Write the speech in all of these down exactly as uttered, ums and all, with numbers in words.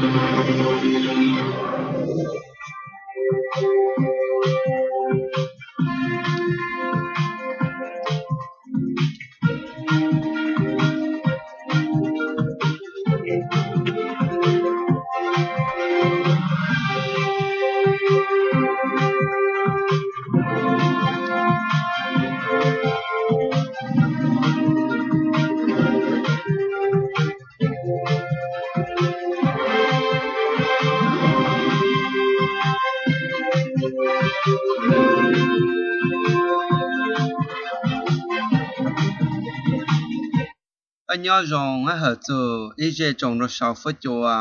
anh nhớ rằng á hở từ ý chế trồng nó sáu phút cho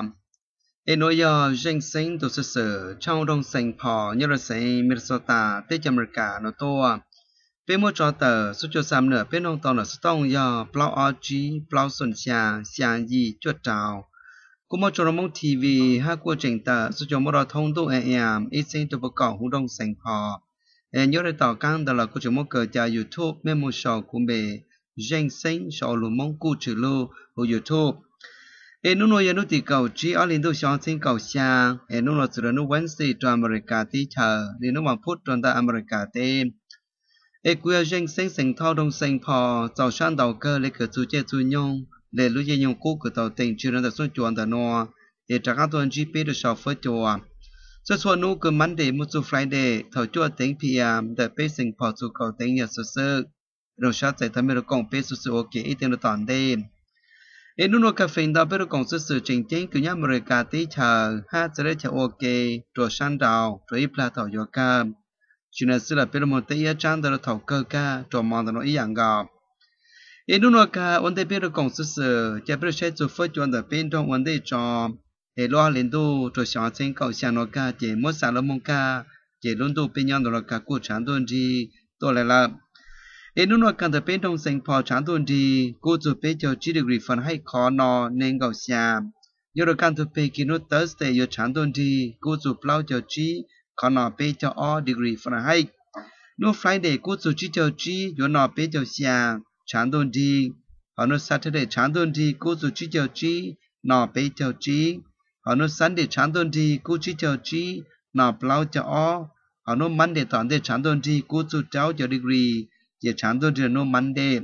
em nói giờ dân sinh từ sự sự trong đông sinh phò như là sinh Minnesota tới America nó to bên mua cho tờ số cho sam nữa bên ông tao là stone giờ plau ở chi plau xuân xia xia gì chuột trào cũng mua cho nó mong ti vi hai qua trình tờ số cho mua đó thông tu em ít sinh từ bậc cầu hữu đông sinh phò em nhớ để tàu căng đó là có chúng mua cờ cha YouTube bên mua show cũng bề danh sinh show luôn mong cụ chữ lu của YouTube em nó nói nó thì cầu chỉ ở liên tục sáng sinh cầu xa em nó nói từ nó Wednesday cho America tí chờ thì nó mà phút trong ta America tên em quên danh sinh sinh thao đông sinh phò tàu sang tàu cơ lấy cửa chú chế chú nhung để lúc chế nhung cũ của tàu tỉnh chưa nó xuống chuồn tàu nọ để trả các tuần giê pê được sáu phút chùa số số nu cứ Monday một số Friday thầu chùa tỉnh pê em để bê sinh phò chú cầu tỉnh nhà số sự rồi sát sẽ tham gia công bê số sự ok ít tiền được toàn đêm em nó nói cà phê đó bây giờ còn sự sự chỉnh chỉnh cứ nhớ America tí chờ ha sẽ để chờ ok rồi sang đào rồi ít là thầu vô cam chuyện này sẽ là bây giờ một tí ở trang đó thầu cơ ca rồi mong nó ý dạng gặp em nó nói cả vấn đề bây giờ còn sự sự chỉ bây giờ sẽ chụp phơi chuẩn được bên trong vấn đề cho em lo lên tu rồi sáng sinh cầu sáng nó ca chỉ muốn sáng nó mong ca chỉ luôn tu bên nhau đó là cả cuộc sáng tuần gì tôi lại là em nó nói cần từ bên trong sinh phò sáng tuần gì cô chụp bên cho chỉ được refund hay khó nó nên cầu sáng nhớ được cần từ bên kia nó Thursday giờ sáng tuần gì cô chụp lâu cho chỉ khó nó bên cho all degree refund hay nó Friday cô chụp chỉ cho chỉ giờ nó bên cho sáng sáng tuần gì họ nó Saturday sáng tuần gì cô chụp chỉ cho chỉ nó bên cho chỉ họ nó Sunday sáng tuần gì cô chỉ cho chỉ nó lâu cho all họ nó Monday toàn để sáng tuần gì cô chụp cháu cho degree giờ sáng tuần thì nó Monday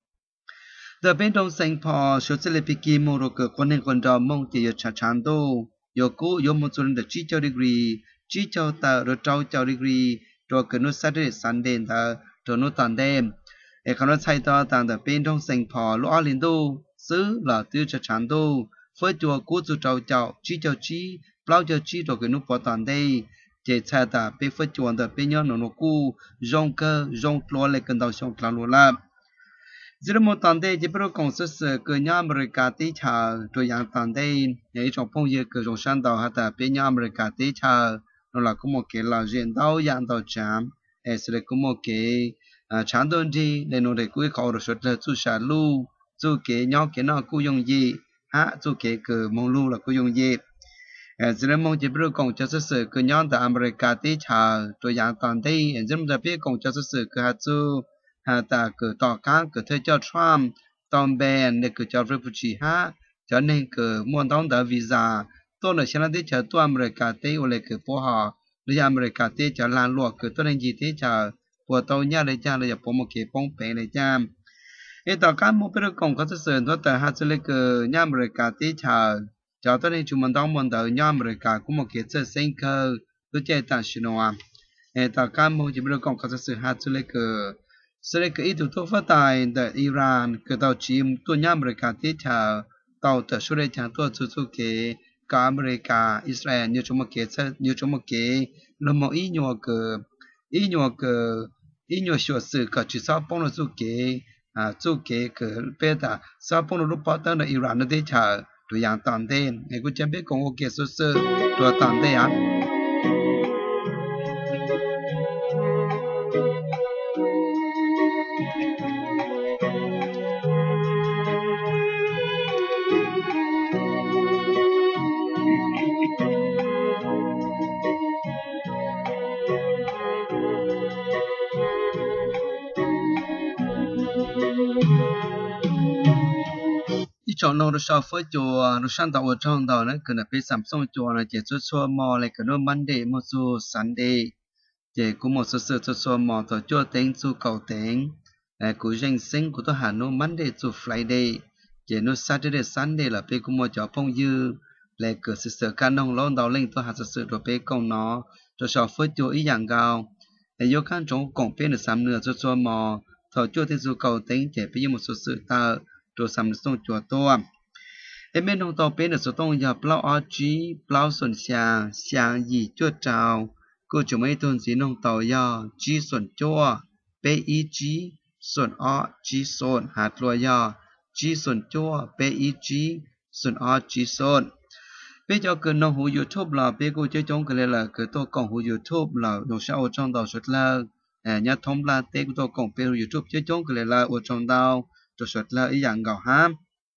giờ bên trong sinh phò số sẽ là bị kim một rồi con nên con trò mong thì giờ sáng sáng tu giờ cô giờ một số lần chỉ cho degree chỉ cho ta rồi trao cho degree rồi cái nó Saturday Sunday ta rồi nó toàn đêm đểเขาใช้ต่อต่างแต่เป็นtrong sinh phò lỗ liên tu xứ là tiêu cho sáng tu với chùa cố chủ trao chào chỉ cho chỉ bao cho chỉ rồi cái nó bỏ toàn đây chế sai ta bị với chùaแต่เป็นย้อนnó cũ rong cơ rong lo lại cần tàu sông lao la giờ một toàn đây chỉ biết công sự sự cái nhà America tí chờ rồi yang toàn đây những trong phong giờ cái trong sáng tàu hay ta bên nhà America tí chờ nó là có một cái là diện tàu yang tàu chạm sẽ có một cái sáng tuần gì để nó để cuối khó được xuất ra chú xả lu chú cái nhau cái nó cũng dùng gì ha chú cái cờ mong lu là cũng dùng gì giờ nên mong chỉ biết công cho sự sự cái nhau tại America tí chờ rồi dạng toàn đây giờ mình biết công cho sự sự cái hạt chú ha ta cờ tỏ cá cờ thuê cho Trump tòng bèn để cờ cho refugee ha cho nên cờ muốn đóng tờ visa tôi là xem tí chờ tôi America tí ở lại cờ phố họ rồi America tí chờ lan luộc cờ tôi nên gì tí chờ của tôi nhớ lại cha là giờ một cái bông bể lại cha, cái tàu cá một cái công có sự tôi từ hai mươi cái nhà America tí chờ, cho tới nay chúng mình đóng một tờ nhà America cũng một cái sự sinh cơ, tôi chơi tại Sinoa, cái tàu cá một chỉ biết công có sự hai mươi cái, sự cái ít tôi phát tại tại Iran, cái tàu chim tôi nhà America tí chờ, tàu từ số đây chẳng tôi số số cái cả America, Israel như chúng một cái như chúng một cái là một ý nhiều cái ý nhỏ cái ý nhỏ sửa sự cái chỉ sao phong nó giúp cái à giúp cái cái bây giờ sao phong nó lúc bắt đầu là Iran nó để chờ rồi yang tạm đến người cũng chẳng biết con ok sửa sự rồi tạm đến à chọn nó rồi sao phơi chùa rồi sang tàu ở trong tàu nữa cứ là bị sắm xong chùa là chỉ cho chùa mò lại cái nó Monday một số Sunday chỉ cũng một số sự cho chùa mò tàu chùa tính chùa cầu tính à cũng danh sinh của tôi hà nó Monday to Friday chỉ nó Saturday Sunday là bị cũng một chỗ phong dư lại cứ sự sự can nông lon tàu lên tôi hà sự sự rồi bị công nó rồi sao phơi chùa ý dạng cao để vô khăn trong cổng bên được sắm nửa cho chùa mò tàu chùa thì chùa cầu tính chỉ bị một số sự ta rồi sắm xong chùa tôi em bên hông tàu bên ở số tông giờ plau ở chí plau xuân xiang xiang gì chúa trào cô chủ mấy tuần gì nông tàu giờ chí xuân chúa pe i chí xuân ở chí xuân hạt lúa giờ chí xuân chúa pe i chí xuân ở chí xuân bây giờ cứ nông hồ YouTube là bây cô chơi trong cái là cứ tôi còn hồ YouTube là dùng sao ở trong tàu xuất là à nhà thông là tết tôi còn bây YouTube chơi trong cái là ở trong tàu rồi xuất là ý dạng gạo ham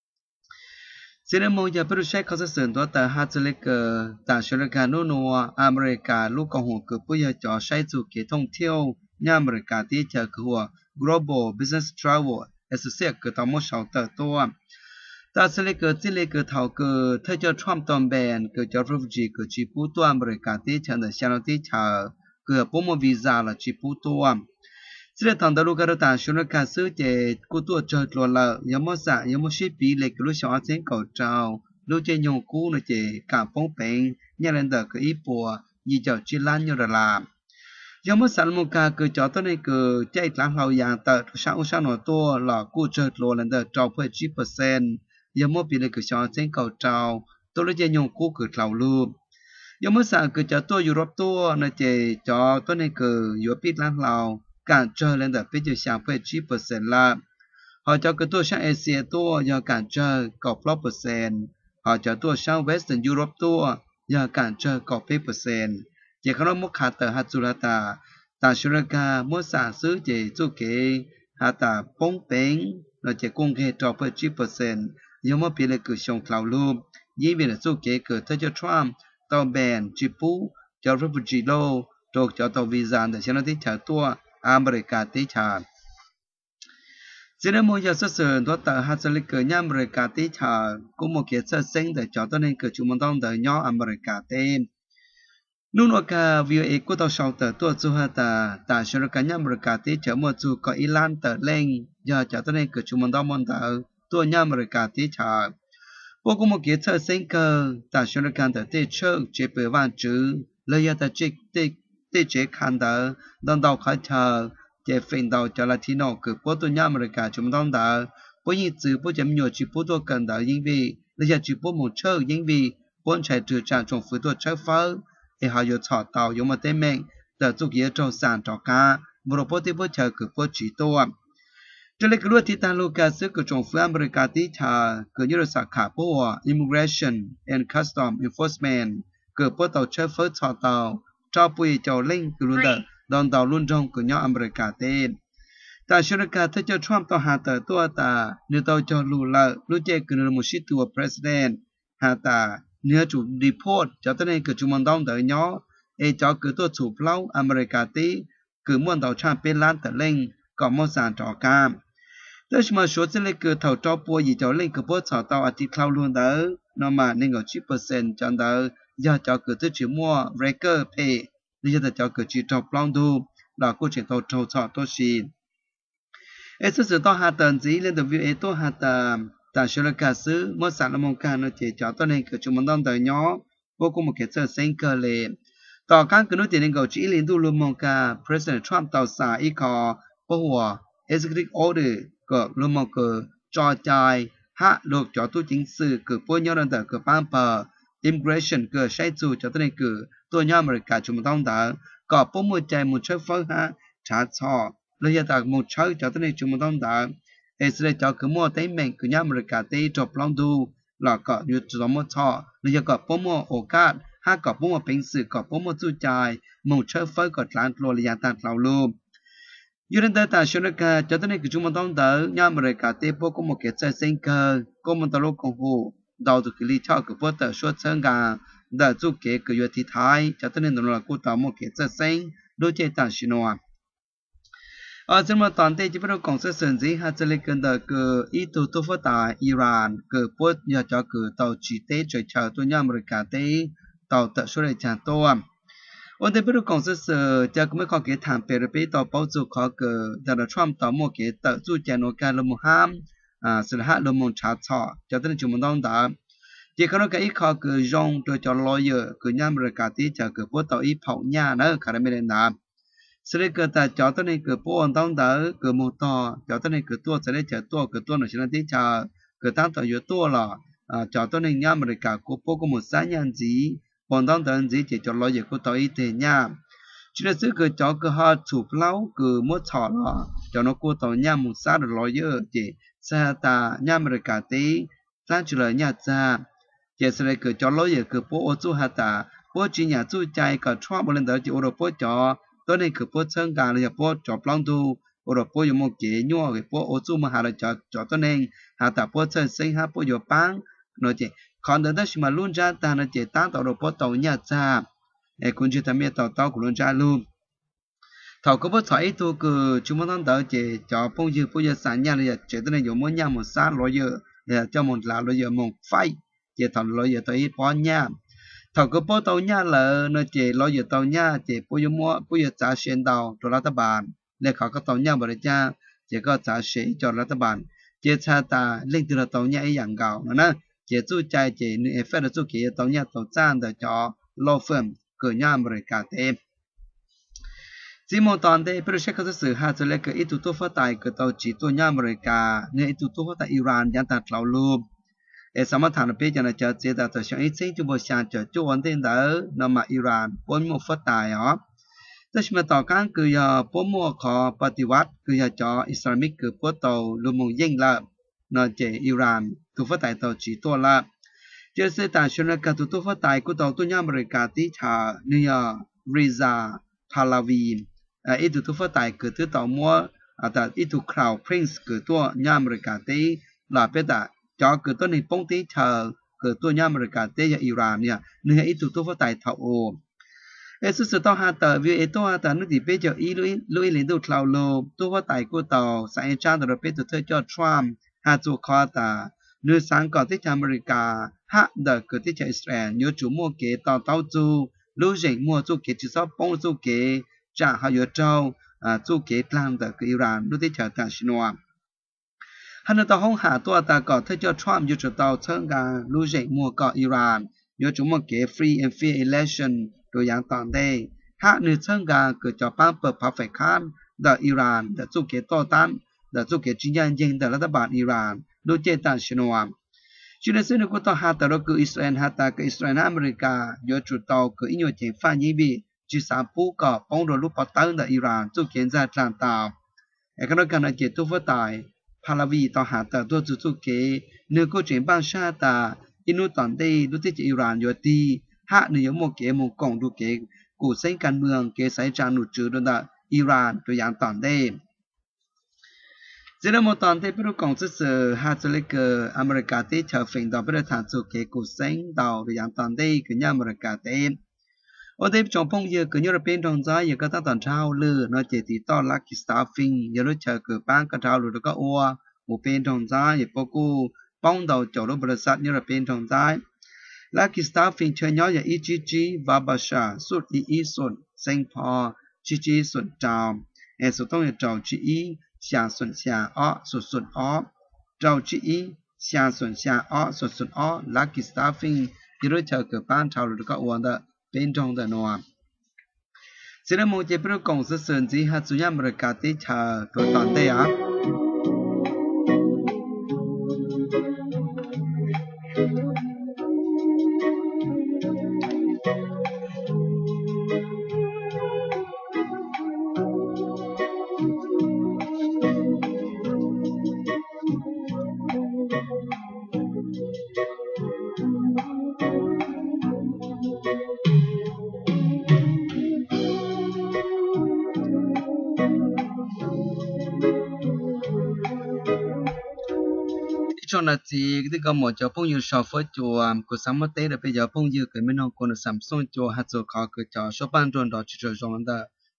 xin mong giờ bây giờ có sự sửa đổi tại hai lễ cờ tại Sri Lanka, New Zealand, America, lúc còn hồ cứ bây giờ cho xây dựng cái thông thiêu nhà America thì chờ cái hồ Global Business Travel, associate cái tàu một sáu tờ tour. Tại lễ cờ chỉ lễ cờ thảo cờ thay cho Trump toàn bèn cờ cho refugee cờ chỉ phụ tour America thì chờ đợi xem thì chờ cờ bố một visa là chỉ phụ tour. Chỉ là thằng đó lúc đó ta xuống cái sự chế của tôi chơi luôn là giống như sao giống như ship bị lệ cái lúc sáng trên cầu trào lúc chơi nhung cũ nó chế cả phong bền nhà lên đó cái ít bùa như cho chỉ lan như là làm giống như sao một cái cái cho tôi này cái chạy làm hậu giang tờ sáng sáng nó to là cũ chơi luôn lên đó trào phải chín phần trăm giống như bị lệ cái sáng trên cầu trào tôi lúc chơi nhung cũ cái trào luôn giống như sao cái cho tôi Europe to nó chế cho tôi này cái Europe làm hậu cản trở lên được bây giờ sang phải chín phần trăm là họ cho cái tour sang Asia tour giờ cản trở có bốn phần trăm họ cho tour sang Western Europe tour giờ cản trở có bảy phần trăm chỉ có nó mất hạt tờ hạt du ta ta Sri Lanka mất sản xuất chỉ chu kỳ hạt tờ bóng bén nó chỉ cung cấp cho phải chín phần trăm nhưng mà bị lại cứ xong thảo luôn như vậy là chu kỳ cứ theo cho Trump tàu bèn chỉ phú cho refugee lô rồi cho tàu visa để cho nó đi trả tour America tí trà. Chỉ nên mua giờ xuất sự đó tại hai mươi cái nhà America tí trà cũng một cái sự sinh để cho tôi nên cái chúng mình đang đợi nhau America tên. Lúc đó cả vê o a của tàu sau tờ tôi chú ha ta tại Sri Lanka nhà America tí trà một chú có Iran tờ lên giờ cho tôi nên cái chúng mình đang muốn đợi tôi nhà America tí trà. Vô cũng một cái sự sinh cơ tại Sri Lanka tờ tí chơi chế bề vạn chữ lời giờ ta chế tí để chế khán đỡ đón đầu khai chờ chế phiền đầu cho Latino cứ bố tôi nhà America chúng đón đỡ bố như chữ bố chấm nhiều chữ bố tôi cần đỡ những vì bây giờ chữ bố một chơi những vì bố chạy trừ trạng trong phía tôi chơi phớ để họ yêu thọ tàu dùng một tên mình đỡ giúp nghĩa trong sản trò cá một bố thì bố chờ cứ bố chỉ tôi cho nên cái luật thì ta lúc cả sự của trong phía America tí thà cứ như là xã khả bố Immigration and Custom Enforcement cứ bố tàu chơi phớ thọ tàu cho bùi cho linh cứ luôn đợi đòn tàu luôn trong của nhau America tên ta Sri Lanka thấy cho Trump tàu hạ tờ tua ta nếu tàu cho lù lợ lúc chơi cứ là một sĩ tua president hạ ta nếu chủ report cho tới đây cứ chúng mình đong đợi nhau e cho cứ tôi chủ lâu America tí cứ muốn tàu Trump bên lan tờ linh có một sản trò cam tới mà số sẽ lấy cứ thầu cho bùi gì cho linh cứ bớt sọ tàu ở tí khâu luôn đỡ nó mà nên có chín phần trăm cho đỡ giờ cho cứ tôi chỉ mua breaker pay bây giờ cho cứ chỉ trọc long đu là cô chỉ tàu trâu trọ tôi xin ấy sự tao hạ tầng gì lên được việc tôi hạ tầng tại Sri Lanka xứ mỗi sản là một cái nó chỉ cho tôi nên cứ chúng mình đang đợi nhỏ vô cùng một cái sự sinh cơ lệ tao các cứ nói tiền nên cầu chỉ liên tu luôn một cái President Trump tàu xả ý có bao hòa executive order của luôn một cái cho chạy hạ được cho tôi chính sự cứ bao nhiêu lần tới cứ ban bờ immigration cứ xây dựng cho tôi nên cứ tôi nhớ America chúng mình đang đợi có bốn mươi trái một trái phơi ha trả cho bây giờ ta một trái cho tôi nên chúng mình đang đợi để sẽ cho cứ mua tới mình cứ nhớ America tới cho long du là có như cho một thọ bây giờ có bốn mươi ô cát ha có bốn mươi bình sự có bốn mươi chu trái một trái phơi có làm lo là ta lao luôn như đến đây ta Sri Lanka cho tới nên cứ chúng mình đang đợi nhớ America tới bố có một cái trái sinh cơ có một tàu lô công vụ đầu từ cái lý cho cái bố tờ số chân gà đã giúp cái cái việc thi thái cho tới nên là cô tạo một cái chất sinh đối chế tàn sinh hoa ở trên mà toàn thế chỉ biết công sự sơn gì hay chỉ lấy cái đó cái ý đồ tu phát tại Iran cái bớt nhà cho cái tàu chỉ tế chơi chờ tôi nhà America tế tàu tự số này chẳng to à ở đây biết công sự sơn cho cái mấy con cái thằng bè bè tàu bảo chú khó cái Donald Trump tàu mua cái tự chú channel nó cái lo mua ham à sự hát lo mua chả chọ cho tới chúng mình đang đã chỉ có cái khó cái rong tôi cho lawyer cái nhà America tế cho cái bớt tàu ý phỏng nhà nữa cái này mình làm sẽ lấy cái ta cho tới này cái bộ anh đóng đỡ cái mô to cho tới này cái tua sẽ lấy chờ tua cái tua nó sẽ là tí chờ cái tăng tàu yếu tua là à cho tới này nhà mà cả của bộ có một xã nhân gì bọn đóng đỡ gì chỉ cho lo việc của tàu y tế nha chỉ là sự cái cho cái họ chụp lâu cái mua thọ là cho nó của tàu nhà một xã được lo dữ chỉ sẽ ta nhà mà cả tí ra chỉ là nhà cha chỉ sẽ lấy cái cho lo việc cái bộ ô tô hạt ta bộ chỉ nhà chú chạy cái chua một lần đó chỉ ô tô bộ choตัวนี้คือพวกเชิงการเลยพวกจอบลองดูโอ้เราพวกอยู่มองเกี่ยยัวกับพวกโอซูมาหาเราจอดจอดตัวนี้หาแต่พวกเชิงซิงหาพวกอยู่ปังเนาะเจคอนเดอร์ได้ชิมาลุ่นจ้าตาเนาะเจตั้งต่อเราพวกตัวเนี่ยจ้าเอ้คุณจะทำเมียต่อต่อคุณลุ่นจ้าลุ่มเขาก็พวกถอยตัวคือชุมชนต่อเจจอพวกยืพวกยืสานเนี่ยเลยเจตัวนี้อยู่มั่งเนี่ยมั่งซาลอยเยอะเนี่ยเจ้ามั่งลาลอยเยอะมั่งไฟเจทำลอยเยอะตัวนี้ป้อนเนี่ยthầu có bao tàu nhà là nó chỉ lo giờ tàu nhà chỉ bao nhiêu mua bao nhiêu trả tiền tàu choรัฐบาลเนี่ยเขาก็ตาวnhàบริจาคchỉ có trả tiền choรัฐบาลchỉ cha ta lên từ tàu nhà ấy dạng gạo nữa nè chỉ chú chạy chỉ nếu phải là chú kia tàu nhà tàu trang để cho law firm cửa nhà bริจาคthêm chỉ một tuần đây bây giờ các sự hạt sẽ lấy cái ít tụ phát tại cái tàu chỉ tàu nhà bริจาคเนี่ยít tụ phát tại Iran yang ta lao luônเอสามารถทำเป็นจะน่าจะเจอแต่ตัวช่างอีสิ่งที่บริษัทจะจู่วันเดินเดินนำมาอิหร่านปนหมวกฟัดตายอ๋อแต่ช่วงต่อการคือยาปนหมวกขอปฏิวัติคือยาจออิสลามิกคือปนตัวลุมงยิ่งละนอเจอิหร่านตัวฟัดตายตัวจีตัวละเจอเสตาชนกับตัวฟัดตายกูตัวตัวยามบริการที่ชาเนียริซาพาลาวีเอ่ออีตัวตัวฟัดตายคือตัวตัวมัวอ่าแต่อีตัวคราวพรินซ์คือตัวยามบริการที่ลาเปตาcho cáiตัวนี้ป้องตีเธอคือตัวย่าอเมริกาเตยอิหร่านเนี่ยเนื้ออีตัวตัวฝ่ายเท่าโอเอสุดสุดต่อหาแต่วิเอตัวแต่นึกถึงไปเจออีลุยลุยเล่นดูคลาวโลตัวฝ่ายกูต่อสายชาติเราไปตัวเธอจอดทรัมป์หาจูคอตาเนื้อสังกัดที่อเมริกาฮะเด็กเกิดที่อิสราเอลยูจูมัวเกต่อเต้าจูลู่เจงมัวจูเกจิซอป้องจูเกจ่าหายเจ้าอ่าจูเกกลางเด็กอิหร่านรู้ที่เจอแต่ชินวาฮันต์ต่อห้องหาตัวตาก่อเธอจะทรัมป์อยู่จุดต่อเชิงการรู้ใจมัวก่ออิหร่านอยู่จุดมัวเก๋ free and fair election ตัวอย่างตอนได้หากในเชิงการเกิดจากป้าเปิดพับไฟค้านเดอิหร่านเดจุกเกต่อต้านเดจุกเกจีนยันยิงเดรัฐบาลอิหร่านรู้เจตันชินวามชินเซนก็ต่อหาแต่เราคืออิสราเอลหาแต่คืออิสราเอลอเมริกาอยู่จุดต่อคืออินโดจีนฟ้ายิบีจีสามปูก่อป้องโดนลูกปัตตันเดอิหร่านจุกเกนจากทางตาวเอกนักการเจตุฟตายพาลาวีต่อหาแต่ตัวจุดเกเนื้อก็เจียนบ้านชาตาอินุตอนได้รู้ที่จะอิหร่านอยู่ดีหากเนื้อโมเกโมกงดูเกกูเส้นการเมืองเกสายจานุจืดดาอิหร่านตัวอย่างตอนได้เจอโมตอนได้เป็นกองสื่อหาจะเล็กอเมริกาที่เธอฟิงต่อไปทางจุดเกกูเส้นต่อตัวอย่างตอนได้คือเนี่ยอเมริกาเต้โอเดฟจงพงเยอะคือยุโรปเป็นทองใจเยอะก็ตั้งตอนเช้าเลยนอกจากที่ต้อนลักกิสตาฟิงเยอะรู้เจอคือป้างกระเช้าหรือก็อัวหมู่เป็นทองใจเยอะปกูป้องดาวจอดบริษัทยุโรปเป็นทองใจลักกิสตาฟิงเชิญย้อนอย่างอีจีจีบาบาชาสุดอีอีสุดเซงพอจีจีสุดจอมเอสุดต้องอย่างจอจีอีเสียสุดเสียอ้อสุดสุดอ้อจอจีอีเสียสุดเสียอ้อสุดสุดอ้อลักกิสตาฟิงเยอะรู้เจอคือป้างเช้าหรือก็อัวเดเป็นจงแต่นัวสิ่งที่มุ่งจะเป็นกองสื่อสื่อที่หาจุดยามบริการที่ชาตัวตอนเดีย cho là gì cái cái một chỗ phong yêu sầu phơi chùa của sáng mất tết là bây giờ phong yêu cái mấy nông con là Samsung chùa hạt chùa khó cái chỗ số ban tròn đó chỉ cho trong đó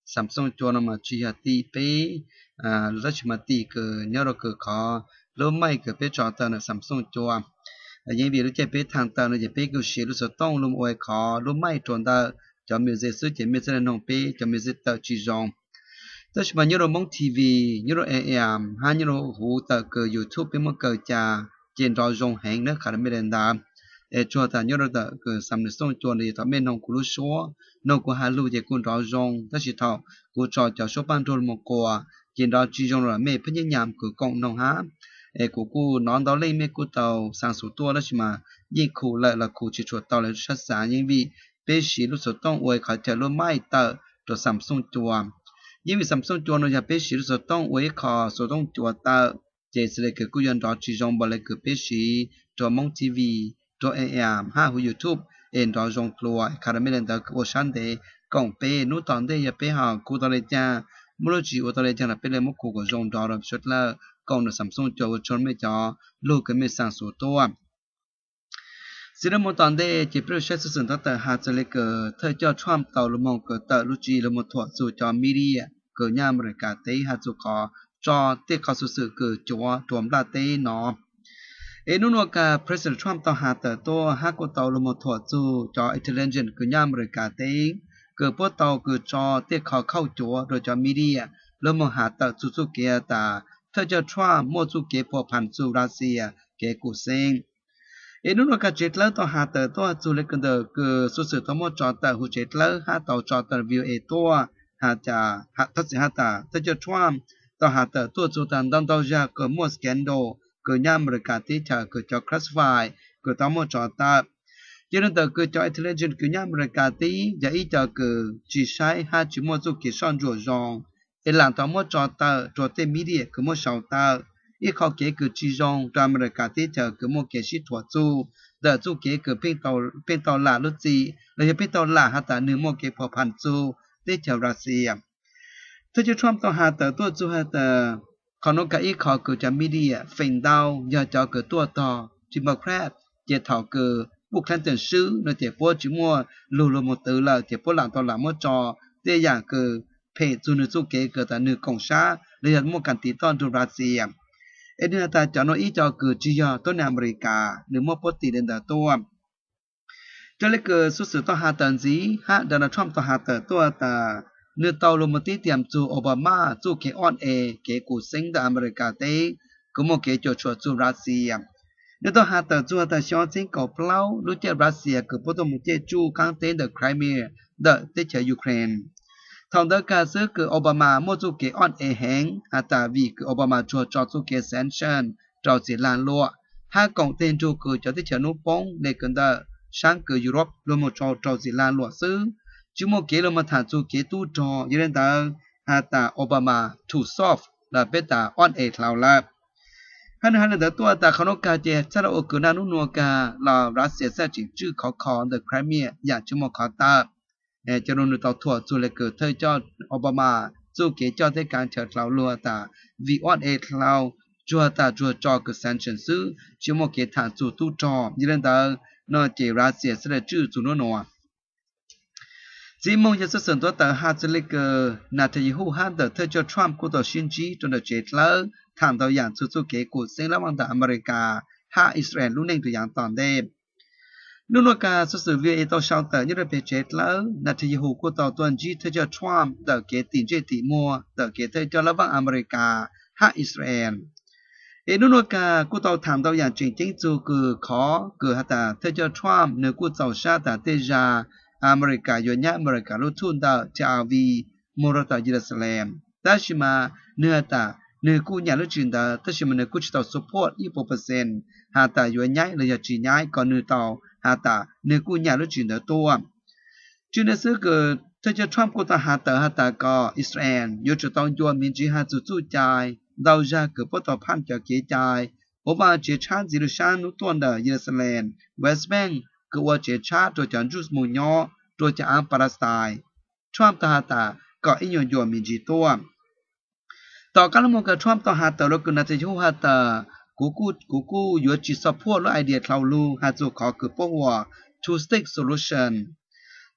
ซัมซุงจัวนมาจีฮตีเปอ่ารัชมาตีเกเนี่ยเราเกขอรู้ไม่เกเปจอตนะซัมซุงจัวยังวิรู้ใจเปทางตาเนี่ยจะเปกูชีรู้สต้องลุมอวยขอรู้ไม่จนตาจะมีเจสุจะมีเจริญนงเปจะมีเจตจีจงแต่ฉบับนี้เรามองทีวีนี่เราเอ็มฮานี่เราหูตาเกยูทูบเป็นมันเกิดจากเจนเราจงแห่งเนื้อขาดไม่เดินดามเอชัวตานี่เราตาเกิดซัมซุงจัวเนี่ยทำให้น้องกุลุชัวน้องกูฮาลูจะกุนเราจงแต่สิท่ากูจอจะชอบปันโดนมกัวเจนเราจีจงเราไม่พยายามกูกงน้องฮะเอกูกูนอนดอลเล่ไม่กูเตาสังสุตัวแล้วใช่ไหมยิ่งคูเลยละคูชิชัวเตาเลยชัดสารยิ่งวิเปชีรู้สต้องอวยเขาจะรู้ไม่เตอตัวซัมซุงจัว因为 Samsung 做呢，也必须是当为靠手动做到，这是那个个人到其中把那个必须做蒙 T V 做 A M 哈和 YouTube， เอ็น到中ตัวคาราเมล的我想的讲ไปนู้ตอนเดียไปหาคูตอนเลยจ้ามื่อจีว่าตอนเลยจ้าเราไปเลยมุกคูก็จงดอร์สุดแล้วก่อน Samsung 做ชนไม่จอลูกก็ไม่สั่งสูตัวสิ่งที่ตอนเดียจะเปรียบเทียบสิ่งต่างๆหาจะเลยเกิดเธอจะชอบเต่าลมองเกิดเต่าลูจีลมถั่วสู่จอมีเดียเกิดย่ามบริการเตหาจุขอจอเตะเขาสื่อเกิดจัวรวมลาเตนอเอนุนวกา President Trump ต่อหาเตอตัวหากเต่าลมถั่วสู่จอ intelligence เกิดย่ามบริการเตเกิดพวกเต่าเกิดจอเตะเขาเข้าจัวโดยจอมีเดียแล้วมหาเตอสุสุเกียตาเธอจะทว่ามั่วสุเกพัวพันสู่รัสเซียเกกุเซงเอ็นนู้นก็เจ็ดแล้วต่อหาเตอตัวจูเล็กกันเดอคือสุดสุดทั้งหมดจอเตอหูเจ็ดแล้วหาเต่าจอเตอวิวเอตัวหาจาหาทัศน์หาตาถ้าจะทว่าต่อหาเตอตัวจูตันดันต่อจากเกิดมั่วสแกนโดเกิดย่ามบริการที่จะเกิดจอคลาสไฟเกิดทั้งหมดจอเตอยันเตอเกิดจออินเทลเจนเกิดย่ามบริการที่จะอีจะเกิดจีใช้หาจิมั่วสุกิซ่อนจัวจงเอหลังทั้งหมดจอเตอจอเตมีเดียเกิดมั่วชาวเตออีเขาเกี่ยเกิดจีจงจอมบริการที่จะเกิดมั่วเกี่ยชิถั่วจูเดอจูเก๋เกิดเป็นตอเป็นตอหลาลุจีเลยจะเป็นตอหลาหาตาหนึ่งโมเกพอพันจูได้จากรัสเซียถ้าจะทำต่อหาแต่ตัวจูหาแต่ขอนกอีขอเกิดจากมีเดียเฟนดาวอย่าจะเกิดตัวต่อจิมแครดเจาเถาเกิดบุคคลเตือนซื้อในเจ็บปวดจิมัวลูโลโมเตอร์ละเจ็บปวดหลังตอนหลังมัวจอเตียอย่างเกิดเพจจูนึจูเก๋เกิดแต่หนึ่งกงช้าเลยจะมั่วกันตีต้อนดูรัสเซียเอ็นตาจานอีจอเกิดจียอต้นอเมริกาหรือมั่วปติเดินแต่ตัวจะเลยเกิดสุดสุดต่อหาตันซีฮะโดนัลด์ทรัมป์ต่อหาแต่ตัวตาเนื้อเตาลมติเตรียมจูโอบามาจูเกออนเอเกกูซิงดอเมริกาเตก็มั่วเกจชัวจูรัสเซียเนื้อต่อหาแต่จูแต่ชอนซิงกับเปล่ารู้จักรัสเซียคือพวกตัวมุเจจูข้างเตนเดอะไครเมียเดอะเตเชยูเครนทางเดินการซื้อคือโอบามามั่วจูเกออนเอแหงอาตาวีคือโอบามาชัวจอจูเกเซนชันจอสิลานลัวห้ากองเตนจูคือจอที่เชนุปงในกันเดอช่างคือยุโรปรวมจอจอสิลานลัวซื้อจิโมเกลมาถานจูเกตูจอยืนดังอาตาโอบามาทูซอฟและเบตาออนเอทลาวลาฮันฮันเดตัวตาขนกกาเจซาลาโอกุนานุนัวกาลารัสเซียซาจิจื้อขอคอนเดอะไครเมียอยากจิโมขอตาเอจรุนต่อถั่วจูเลเกิดเธอจอโอบามาจูเกจอได้การเฉิดลาวลัวตาวีออนเอทลาวจัวตาจัวจอคือเซนชันซื้อจิโมเกถานจูตูจอยืนดังนอเจรัสเซียซาจื้อจูโนนัวจีมงจะสื่อตัวแต่ฮาจะเลิกนาทีหูฮันเดอร์เธอจะทรัมป์กูต่อชินจีจนเดเจ็ดแล้วทางตัวอย่างสุดๆเกกูเซงระหว่างแต่อเมริกาฮาอิสราเอลรุ่นหนึ่งตัวอย่างตอนเดิมนู่นก็สื่อวีเอต่อชาวแต่ยุโรปเจ็ดแล้วนาทีหูกูต่อตัวจีเธอจะทรัมป์เดอเกตินเจติมัวเดอเกเธอจะระหว่างอเมริกาฮาอิสราเอลเอนู่นก็กูต่อทางตัวอย่างจริงๆจูคือขอเกิดฮัตตาเธอจะทรัมป์เนื้อกูต่อชาติเตจาอเมริกาโยนยาอเมริกาลุทุนดาวจาวีมรตาเยรูซาเล็มแต่ชิมาเนื้อตาเนื้อกู้ยาลุจินดาแต่ชิมาเนื้อกู้จิตเอาสปอร์ตยี่สิบเปอร์เซ็นต์หาตาโยนยาเลยจีนยาก่อนเนื้อตาหาตาเนื้อกู้ยาลุจินดาตัวจุดนี้ซึ่งเกิดถ้าจะทำกูตาหาตาหาตาก็อิสราเอลยูจะต้องโยนมินจีหาจุจุใจดาวจาเกิดปตอพันจะเกยใจโอบาเจชาจิรุชานุตัวเดเยรูซาเล็มเวสต์แบงก์ก็ว่าเจชาตัวจันจุสมุญอตัวจะอัมปาราสไตน์ทรัมป์ต่อหาตาก็อิโยนโยมิจิตัวต่อการละมุนกับทรัมป์ต่อหาตาเราก็น่าจะชูหาตากูกูกูกูยูจิสปอร์ตและไอเดียคลาวลูหาจูขอคือพวกว่า two state solution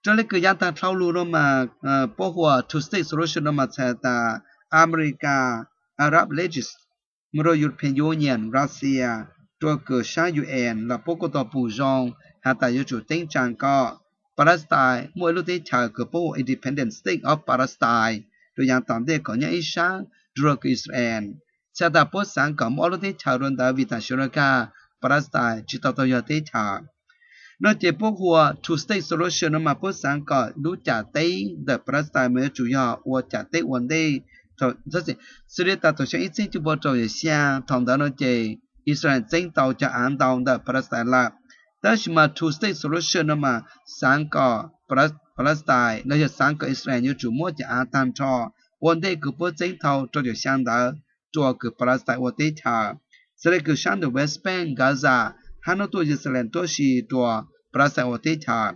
cho nên cái dạng ta thâu lu nó mà bao hòa two state solution nó mà sẽ ta America Arab Leagues một rồi European Union Russia cho cái sang u en là bao cái tàu phụ rong hay ta yêu chủ tính chẳng có Palestine mỗi lúc đấy chờ cái bao independent state of Palestine rồi dạng tạm đây có những ý sáng rồi cái Israel sẽ ta bao sáng có mỗi lúc đấy chờ rồi ta vì ta sửa ra Palestine chỉ tàu tàu giờ đấy chờ nó chỉ bao hòa two state solution nó mà bao sáng có lúc trả tây the Palestine mới chủ yếu và trả tây one day rồi rất là sự liên ta tổ chức ít sinh chụp bao rồi xa thằng đó nó chỉ Israel chính tàu cho án tàu the Palestine là đó mà two state solution nó mà sáng có Palestine nóจะsáng có Israel như chủ mua cho án tam cho one day cứ bao chính tàu cho được sang đó cho cứ Palestine one day thà sẽ là cứ sang được West Bank Gaza hắn nó tôi Israel tôi chỉ cho Palestine one day thà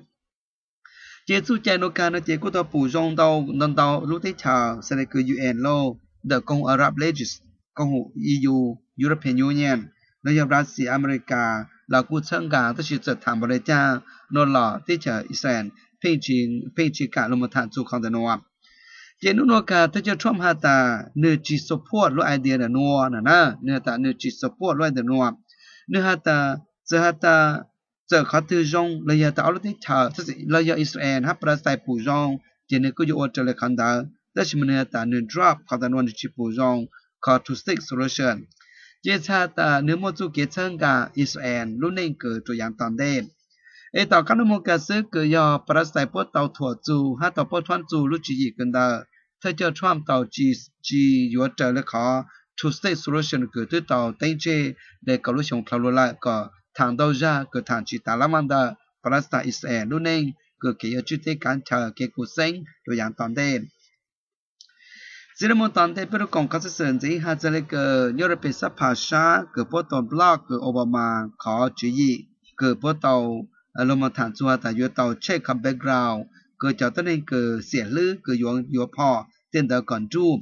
chế su chạy nó cả nó chế của tàu phụ rong tàu non tàu lúc đấy thà sẽ là cứ u en lo the công Arab Leagues công e u European Union nó giờ Russia America là cuộc tranh cãi tất nhiên sẽ tham vấn cha nó là thế chờ Israel phê trình phê trình cả luôn một thằng chủ không thể nói chế nó nói cả thế chờ Trump hat ta nơi chỉ support lo idea là nói nè nè nơi ta nơi chỉ support lo idea nói nơi hat ta giờ hat ta giờ khó tư rong là giờ ta ở thế chờ thế là giờ Israel hat Palestine phụ rong chế nơi cứ dụ trở lại khán giả tất nhiên nơi ta nơi drop không thể nói chỉ phụ rong có two state solution chế cha ta nếu một số kế chân cả Israel lúc này cử cho dạng toàn đêm ấy tàu các nước một cái sự cử do Palestine bắt tàu thua chu hay tàu bắt thoát chu lúc chỉ gì cần đó thay cho Trump tàu chỉ chỉ yếu trở lại khó two state solution cử tới tàu tây chế để cầu lúc sống thảo luận lại có thằng đầu ra cử thằng chỉ ta làm ăn đó Palestine Israel lúc này cử kế ở chữ tế cản trở kế cuộc sống cho dạng toàn đêm chỉ là một tuần thế, bây giờ còn có sự gì hay là cái European sắp phá sản, cái bộ tàu block cái Obama khó chú ý, cái bộ tàu lúc mà thằng chúa ta yêu tàu check up background, cái cho tới nên cái xiển lư, cái yuan yuan phò, tiền đó còn chú.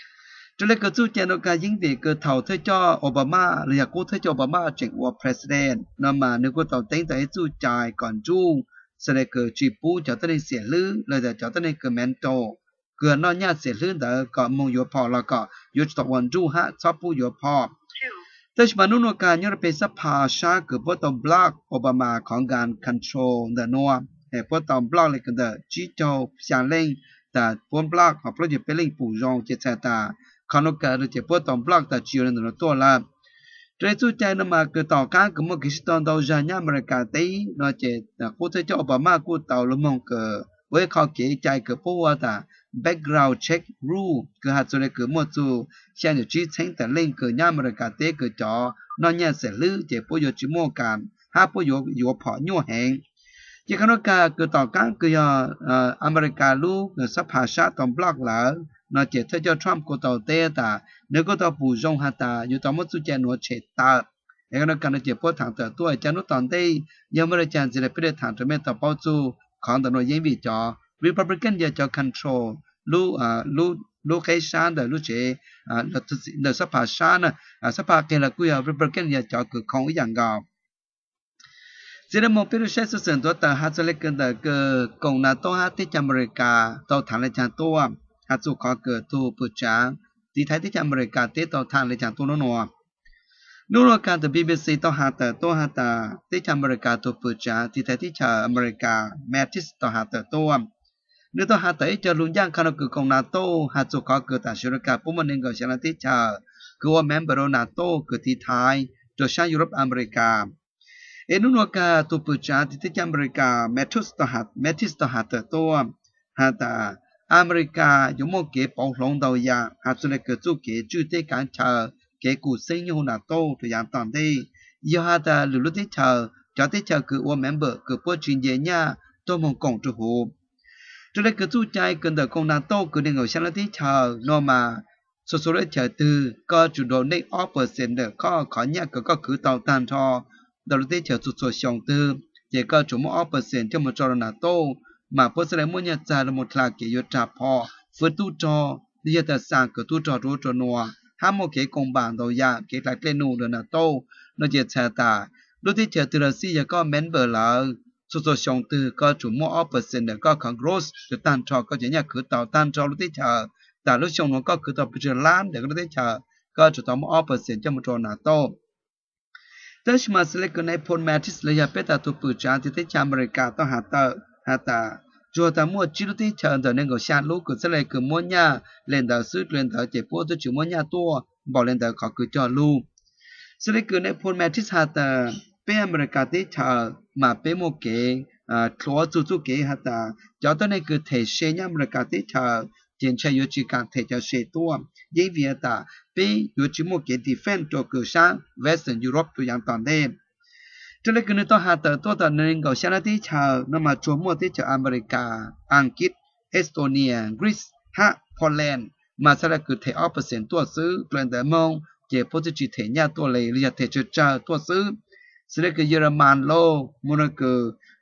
Cho nên cái chú chèn nó cái những việc cái thầu thay cho Obama, là cố thay cho Obama chính của president, nhưng mà nếu cái tàu tính tới chúจ่ายcòn chú, sẽ là cái chỉ bù cho tới nên xiển lư, là cho tới nên cái mentor cứ nói nhát sẽ lớn đó có mong yếu phò là có yếu tộc quân du ha sắp bu yếu phòแต่ฉันนู้นว่าการยุโรปสภาชาคือพวกตอมบล็อกโอบามาของการ control เดนัวเฮ้พวกตอมบล็อกเลยกันเดจีโจเสียงเล่งแต่พวกบล็อกของพวกจะเป็นเล่งปู่รองเจตตาขานกการจะพวกตอมบล็อกแต่จีโรนตัวละโดยสุดใจนั้นมาคือต่อการกับมุกิสตอนดาวจานอเมริกาตีนอเจตกูเทจโอบามากูต่อละมงเกอเว้เขาเกยใจกับพวกว่าแต่background check rule คือหากจะได้เกิดมั่วจู่เช่นอยู่ที่เช่นแต่เล่นเกิดย่ามรากาเตเกิดจ่อนอนเนี่ยเสร็จลือเจ็บประโยชน์จิโมกันหาประโยชน์อยู่พอยั่วแหงที่ขณะการเกิดต่อการเกิดอเมริกาลูกเกิดสภาชาติตอมบล็อกหลังนอเจ็บถ้าเจ้าทรัมป์ก็ต่อเตะแต่เนื้อก็ต่อปูจงหาตาอยู่ต่อมั่วจู่เจนัวเฉดตาที่ขณะการเจ็บปวดทางแต่ตัวจะนุตอนเตยยังไม่ได้จานจะได้ไปได้ทางจะไม่ต่อเป้าจู่ของแต่หน่วยยิงวิจาร Republican จะจะ control ลูอ่าลูลูเคชันเดลูเจอ่าเดสภาชานะอ่าสภาเกลกุยา Republican จะจะคือของอย่างกาวสิ่งที่มองไปดูเช่นส่วนตัวแต่ฮัตเล็กกันแต่คือกองนาโต้ฮัตที่อเมริกาต่อทางในจานตัวฮัตสุขอเกิดตัวปุจจางที่ไทยที่อเมริกาที่ต่อทางในจานตัวนัวนู่นการแต่ บี บี ซี ต่อฮัตตัวฮัตที่อเมริกาตัวปุจจางที่ไทยที่อเมริกาแมททิสต่อฮัตตัวเนื้อตัวหาแต่จะลุนย่างขณะคือของนาโต้หาจุขอเกิดแต่ชุดการปุ่มมันเองก็เช่นที่จะคือว่าเมมเบอร์นาโต้เกิดที่ไทยตัวชาติยุโรปอเมริกาเอ็นนุ่นว่าตัวปุจจาที่ที่อเมริกาเมทิสต่อหาเมทิสต่อหาแต่ตัวหาแต่อเมริกาอยู่มั่วเก็บปองหลงดาวยาหาจุดเกิดจุเก็บจุดที่การเชอเก็บกูเซ็งยูนาโต้ตัวอย่างตอนที่ยาแต่หรือรุ่นที่เชอจะที่เชอคือว่าเมมเบอร์คือพวกจินเยียตัวมงกงจุหูcho nên cái chú trai cần được công năng tốt cứ nên ngồi xem là tí chờ nó mà số số đấy chờ từ có chủ độ này opposite được có khó nhắc có có cứ tàu tan cho đầu tiên chờ số số xong từ chỉ có chủ một opposite cho một trò là tốt mà bớt sẽ muốn nhận ra là một là kiểu trả phò với tu trò đi giờ sang cái tu trò tu trò nọ ham một cái công bằng đầu ya cái lại lên nụ được là tốt nó chỉ chờ ta đầu tiên chờ từ là si giờ có member là số số xong từ có chủ mua ở percent để có khoảng gross để tan trò có chỉ nhà cứ tàu tan trò lúc tới chờ tại lúc xong nó có cứ tàu bây lan để có lúc tới chờ có chủ tàu mua ở percent cho một trò nào to tới mà sẽ lấy cái này phone matrix lấy ra biết ta tụ bự trả thì tới America tao hạt tờ hạt ta rồi ta mua chỉ lúc tới chờ để nên có xa lúc cứ sẽ lấy cứ mua nhà lên tờ sức lên tờ chỉ mua tôi chỉ mua nhà to bỏ lên tờ họ cứ cho luôn sẽ lấy cái này phone matrix hạt ta bên America tới chờ mà bên một cái à thua chú chú cái hạt ta cho tới này cứ thể xe nhà America tới chờ tiền chơi yếu chỉ càng thể cho xe to vậy vì ta bên yếu chỉ một cái defense cho cửa sang Western Europe tôi yang toàn đây cho nên cái này tôi hạt tờ tôi tờ nên gọi sang tới chờ nó mà chúa mua tới chờ America Anh Quốc Estonia Greece ha Poland mà sẽ là cứ thể opposite tôi xứ lên tới mong chỉ có chỉ thể nhà tôi lấy là thể chơi chờ tôi xứ sẽ là cái German lâu mua được cái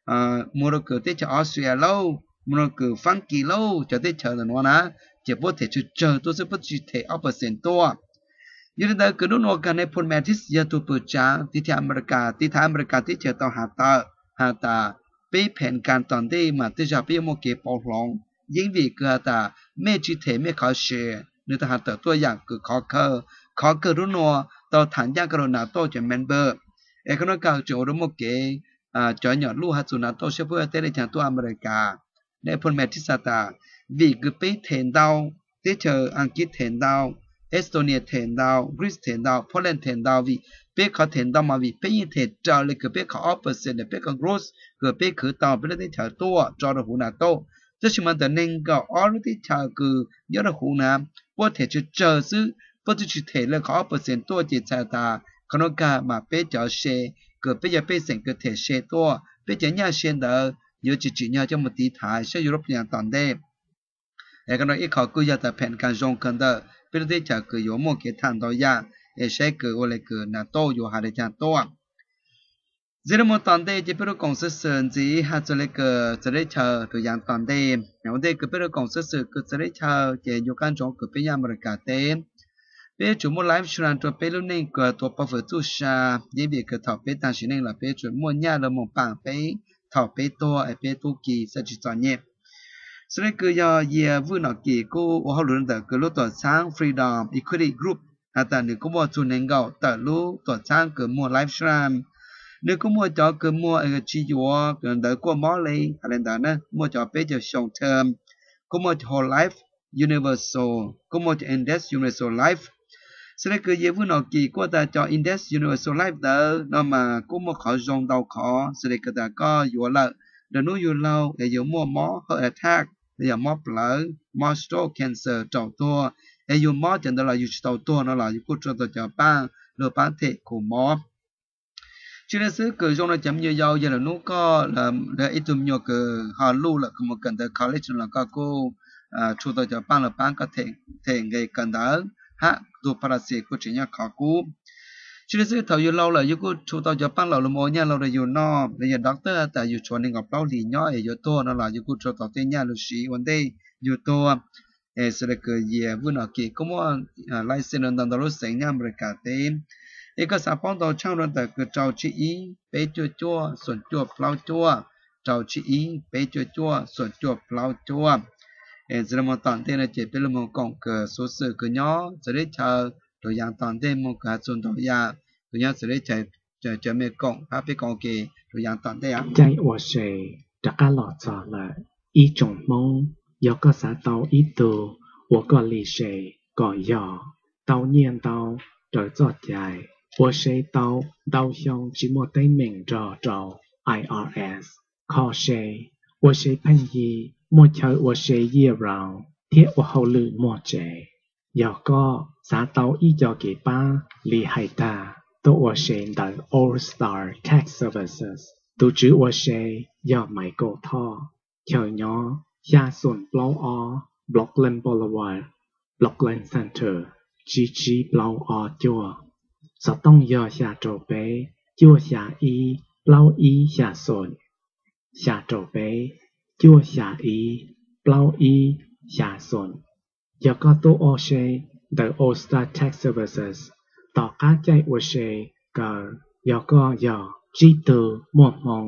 mua được cái tới chờ Austria lâu mua được cái Frankie lâu cho tới chờ là nó nè chỉ có thể chơi chờ tôi sẽ có chỉ thể opposite tôi như thế cái nó cái này phone matrix giờ tôi bớt trảที่ที่อเมริกาที่ทางอเมริกาที่เจอต่อหาตาหาตาไปแผนการตอนที่มาที่จะไปโมเกปอลองยิ่งวีเกิดตาไม่จิตเทไม่เขาเชื่อเนื้อหาตัวตัวอย่างคือขอเคอขอเกิดรุ่นนัวต่อฐานยากรณาโตจะเมมเบอร์เอกนอกจากจะรู้โมเกอ่าจอยหยอดลู่ฮัตสุนาโตเชื่อเพื่อเตในจากตัวอเมริกาในพลแมทิสตาวีคือไปเทนดาวที่เจออังกฤษเทนดาวเอสโตเนียเทนดาวกรีซเทนดาวโปแลนด์เทนดาววีเป้เขาเทนดาวมาวีเป้ยิ่งเทนจอเลยคือเป้เขาออฟเปอร์เซ็นต์เป้เขากรอสคือเป้คือต่อไปแล้วที่เฉาตัวจอระหูนาโตจะชิมันแต่หนึ่งก็ออร์ที่เฉาคือยอดระหูน้ำว่าเทจะเจอซื้อว่าจะเทเลยเขาออฟเปอร์เซ็นต์ตัวจิตใจตาขนมกามาเป้เจอเชคือเป้จะเป้เสียงคือเทเชตัวเป้จะเนี่ยเชนเดอร์อยู่จิตจิเนี่ยจะมาตีถ่ายใช้ยุโรปอย่างตอนเดิมเอกนอกอีกเขาคือจะแต่แผนการจงกันเดอร์เป็นที่จะคืออยู่มั่วเกี่ยทันตัวยาเอใช้คืออะไรคือนาโตอยู่หาได้จานตัวเรื่องมั่วตอนเดิมจะเป็นเรื่องของสื่อสื่อจีหาจะเลยคือจะได้เชิญตัวอย่างตอนเดิมอย่างเดิมคือเป็นเรื่องของสื่อสื่อคือจะได้เชิญเกี่ยวกับการจงคือเป็นยามบริการเต็มเป็นจุดมั่วไลฟ์ชวนตัวเป็นเรื่องนึงคือตัวประเสริฐจุชายิ่งบีคือถอดเป็นต่างสิ่งนึงละเป็นจุดมั่วยาเรามองปังเป็นถอดเป็นตัวไอเป็นตัวกีสัจจิตเนี่ยสมัยคือยาเยี่ยวุ่นอกีกูว่าเขาเรื่องแต่คือรู้ตัวช้าง freedom equity group อาแต่หนึ่งก็มัวจุนเองเก่าแต่รู้ตัวช้างคือมัว life stream หนึ่งก็มัวจอคือมัวเอชีจัวคือเด็กก็มัวเลยอะไรต่างๆนะมัวจอเป็นจะ short term ก็มัวจะ whole life universal ก็มัวจะ index universal life สมัยคือเยี่ยวุ่นอกีก็แต่จอ index universal life เด้อนั่นมาก็มัวขอจงดาวขอสมัยคือแต่ก็อยู่ละเดี๋ยวนู้อยู่เราเดี๋ยวมัวหมอเขา attackอย่ามอปลาหมอสโตรกแคนเซอร์เจ้าตัวไอ้ยูมอจันทร์เราอยู่เจ้าตัวนั่นแหละอยู่กูจะตัวเจ้าป้าหรือป้าเทกูมอชื่อเรื่องคือจงเราจำยาวๆอย่างนู้ก็ละเดี๋ยวไอ้ตุ่มโยคือฮาลูละคือมันกันแต่ college แล้วก็กูอ่าชูตัวเจ้าป้าหรือป้าก็เทงเทงไงกันเด้อฮะดูพาราสีกูจะเนี่ยขอกูชื่อเรื่องเขาอยู่เราเลยอยู่กูชูตัวเจ้าป้าเราละโมเนี่ยเราเลยอยู่นอกเลยอยู่ด็อกเตอร์แต่อยู่ชวนหนึ่งกับเราหลีน้อยอยู่ตัวนั่นแหละอยู่กูชูตัวเตี้ยเนี่ยลูชีวันเดย์อยู่ตัวเอสเลกเย่วุ่นอกีก็มั่วไลเซนต์ดันดารุเสียงยามบริการเต็มเอกสารป้องตัวช่างรันแต่คือเจ้าชีอีไปจั่วจั่วส่วนจั่วเปล่าจั่วเจ้าชีอีไปจั่วจั่วส่วนจั่วเปล่าจั่วเอสเลมตอนเต้นเจ็บเป็นลมกองเกิดสุดสื่อคือย้อจะได้เจอตัวอย่างตอนเต้นมงการส่วนตัวยาตัวอย่างจะได้ใจจะจะไม่กองพาไปกองเกตัวอย่างตอนเต้นใจว่าเชจากการหลอดจอเลยอีจงมงยก็สาเตาอีตัว我个理谁个要刀念刀得作ใจ我谁刀刀向只莫对名着着 I R S ขอ谁我谁喷ยี莫เช我谁เยี่ยเราเทียว่าเขาลืม莫ใจยก็สาเตาอีจอเก็บป้าลีไฮตาตัว我谁的 All Star Tax Services ตัวจื้อ我谁要买够ท่อเขียวย้อยาส่วนเปล่าอBlockland Boulevard Blockland Center จี จี เปล่าอจัวสต้องย่อชาโจเปจัวชาอีเปล่าอีชาส่วนชาโจเปจัวชาอีเปล่าอีชาส่วนยาก็ตัวโอเช The All Star Tax Services ต่อการใจโอเชกับยาก็ย่อจีตัวหมวดมอง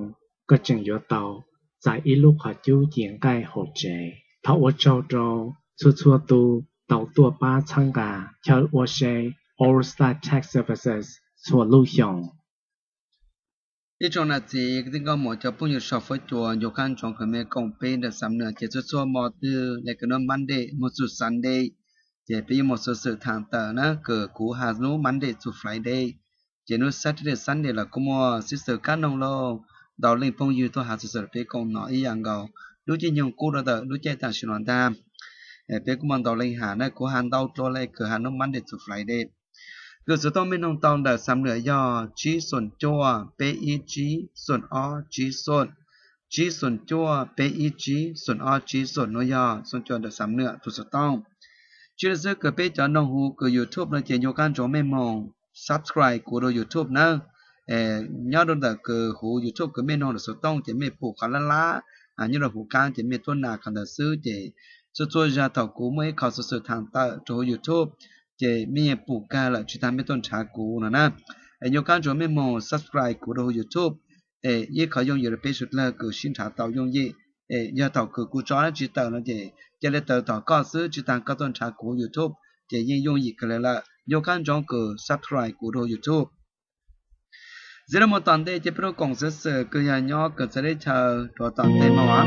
个正有道，在一路下就掩盖后者，他我照着错错都到多巴参加，叫我些 All Star Tax Services 错路向。 一种呢，即个个么就不有少分做，有看中可没公平的三呢，就做做么的那个呢 Monday，么做 Sunday，就比么做事堂的呢个古哈努 Monday to Friday，就努 Saturday Sunday 了，个么 sister 看弄咯，到另朋友都还是是比讲喏一样个，如今用古了的，如今但是乱的，诶，比个么到另下呢，古汉到做嘞个哈努 Monday to Friday。คือจะต้องไม่นองตองแต่สามเหนือย่อ g ส่วนจั่ว peg ส่วน r g ส่วน g ส่วนจั่ว peg ส่วน r g ส่วนน้อยย่อส่วนจั่วแต่สามเหนือถูกต้องชื่อเสือเกิดไปจากน้องหูคือ YouTube นะเจนโยกันจงไม่มอง subscribe กูดู YouTube นะเอ่อยอดแต่คือหู YouTube คือไม่นองแต่สุดต้องเจไม่ปลูกขันละละอันนี้เราหูกลางเจไม่ต้นนาขันแต่ซื้อเจส่วนจั่วจะถอดกูไม่เข้าสื่อทางใต้จู YouTube chế mi phụ ca là chỉ tham mấy tôn trả cũ nữa nè, nhiều các chỗ mấy mò subscribe của đồ YouTube, ê, ý khởi dùng nhiều cái là cứ xin trả tàu dùng gì, ê, giờ tàu cứ cú chó nó chỉ tàu nó chế, chế lấy tàu tàu có sứ chỉ tham các tôn trả của YouTube, chế yên dùng gì cái là nhiều các chỗ cứ subscribe của đồ YouTube. Giờ là một tuần đây chế pro công sự sự cứ nhà nhỏ cứ sẽ để chờ đồ tuần đây mà á.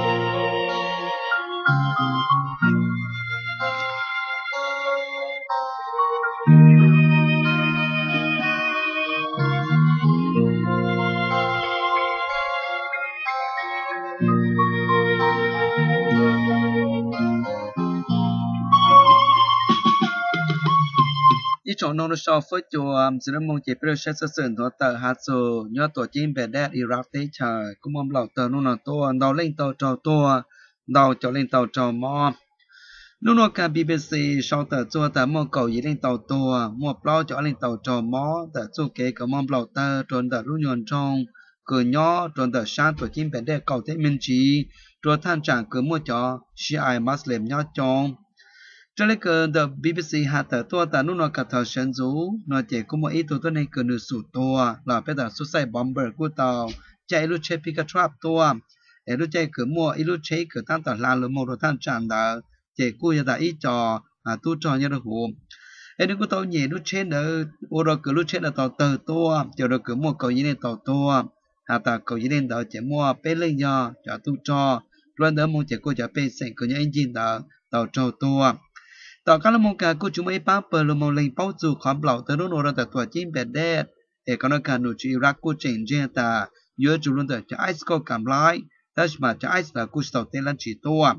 一种弄的少妇就只能梦见不了些事情多的哈做，要多进别的伊拉克的车，咁我们老的弄那多，老领导找多，老教领导找么。lúc đó cả bê bê xê sau tờ cho tờ mò cầu ý lên tàu tua mò plau cho lên tàu trò mò tờ cho kế của mò plau tờ tròn tờ lúc nhuận trong cửa nhỏ tròn tờ sáng tổ chim bèn đe cầu thế minh trí tròn than trạng cửa mua cho si ai muslim nhỏ trong cho nên cái the bê bê xê hạ tờ tua tờ lúc đó cả thờ sân rú nó chỉ có một ít tụi tôi này cửa nửa sụt tua là bây giờ số sai bomber của tàu chạy lúc chơi pick trap tua để lúc chơi cửa mua ít lúc chơi cửa tăng tờ lan lúc mua đồ than trạng tờ chế cú giờ ta ít trò à tu trò như đó hồ em đừng có tàu nhẹ lúc trên đó ô rồi cứ lúc trên là tàu tờ to chờ rồi cứ mua cầu gì nên tàu to à ta cầu gì nên đó chế mua bé lên do cho tu trò luôn đó mua chế cú cho bé sành cứ như engine đó tàu trâu to tàu cá là mua cả cú chúng mấy ba bờ là mua lên bao dù khó bảo tới lúc nào là tuổi chim bé đét để có nó cả nụ chỉ rắc cú chỉnh trên ta nhớ chú luôn tới cho ice có cảm lái đó mà cho ice là cú tàu tên là chỉ to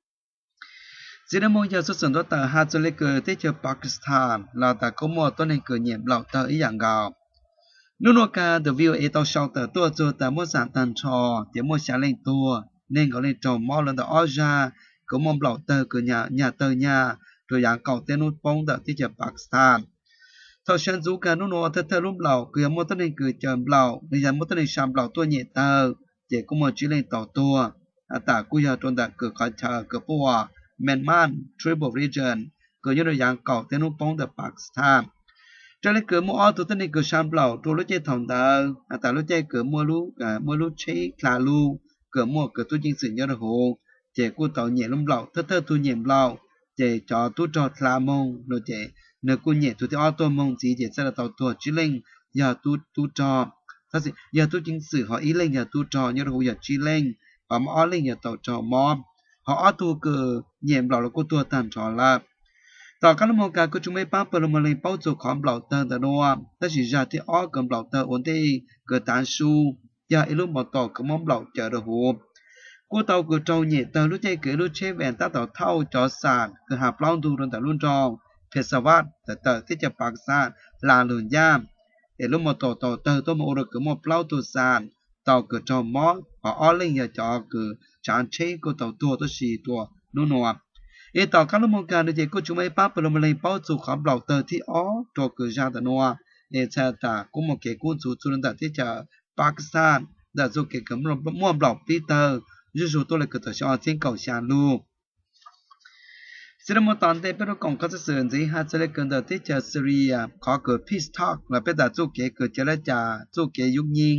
chỉ là một giờ xuất sản đó tờ hai cho lấy cờ tới cho Pakistan là ta có một tuần này cờ nhiệm lậu tờ ý dạng gạo. Lúc đó cả the view ấy tao sau tờ tua cho ta mua sản tàn trò để mua sản lên tua nên có lên trò mò lần tờ Asia có một lậu tờ cờ nhà nhà tờ nhà rồi dạng cầu tên nút bóng tờ tới cho Pakistan. Thầu sản dụ cả lúc đó thơ thơ lúc lậu cứ một tuần này cờ chầm lậu nên dạng một tuần này sản lậu tua nhẹ tờ để có một chỉ lên tàu tua à ta cú giờ tuần ta cờ khai chờ cờ bùa Myanmar Tribal Region ก็ยกตัวอย่างเก่าเทนุปงเดปากีสถานจะเลยเกิดมัวอ้อตัวนี้เกิดชามเปล่าตัวรู้ใจถ่องเดิมแต่รู้ใจเกิดมัวรู้กับมัวรู้ใช้คลาลูเกิดมัวเกิดตัวจริงสิ่งยอดโหเจ้ากูต่อเหยียดลุ่มเปล่าเท่าเท่าตัวเหยียดเปล่าเจ้าจอตัวจอคลามงโดยเจ้าเนื้อกูเหยียดตัวที่อ้อตัวมงสีเจ้าจะต่อตัวชิเล่งอย่าตัวตัวจอถ้าสิอย่าตัวจริงสื่อhọ ý lênอย่าตัวจอยอดโหอย่าชิเล่งhọมาอ้อเล่งอย่าต่อจอมอมhọ tu cơ nhiệm bảo là cô tua tàn trò là tao các mô ca của chúng mấy bác bờ mà lên bao giờ khóm bảo tơ tờ đô ta chỉ ra thì ó cầm bảo tơ ổn thế cơ tán su giờ ít lúc mà tao cứ mong bảo chờ được hồ cô tao cứ trâu nhẹ tơ lúc chơi cứ lúc chơi vẹn ta tao thâu cho sàn cứ hạp long tu rồi tao luôn tròn phết sa vát tờ tờ thế chập bạc sàn là lươn giam để lúc mà tao tao tơ tôi mà ô được cứ một lao tu sàn tao cứ trâu mó họ ó lên giờ cho cứ chán chế của tàu tua tôi xì tua nô nô ê tàu các lúc một cái này có chúng mấy bác bơm lên bao dù khám bảo tờ thì ó cho cứ ra tờ nô ê cha ta có một cái cuốn chú chú lên tại chợ Pakistan đã dùng cái cấm mua bảo Peter dù dù tôi là cứ tờ cho trên cầu xa luôn sẽ là một tuần tới bên cổng có sự gì hay sẽ là cần tờ chợ Syria có cửa peace talk là bây giờ dùng cái cửa chợ là chợ dùng cái dục nhiên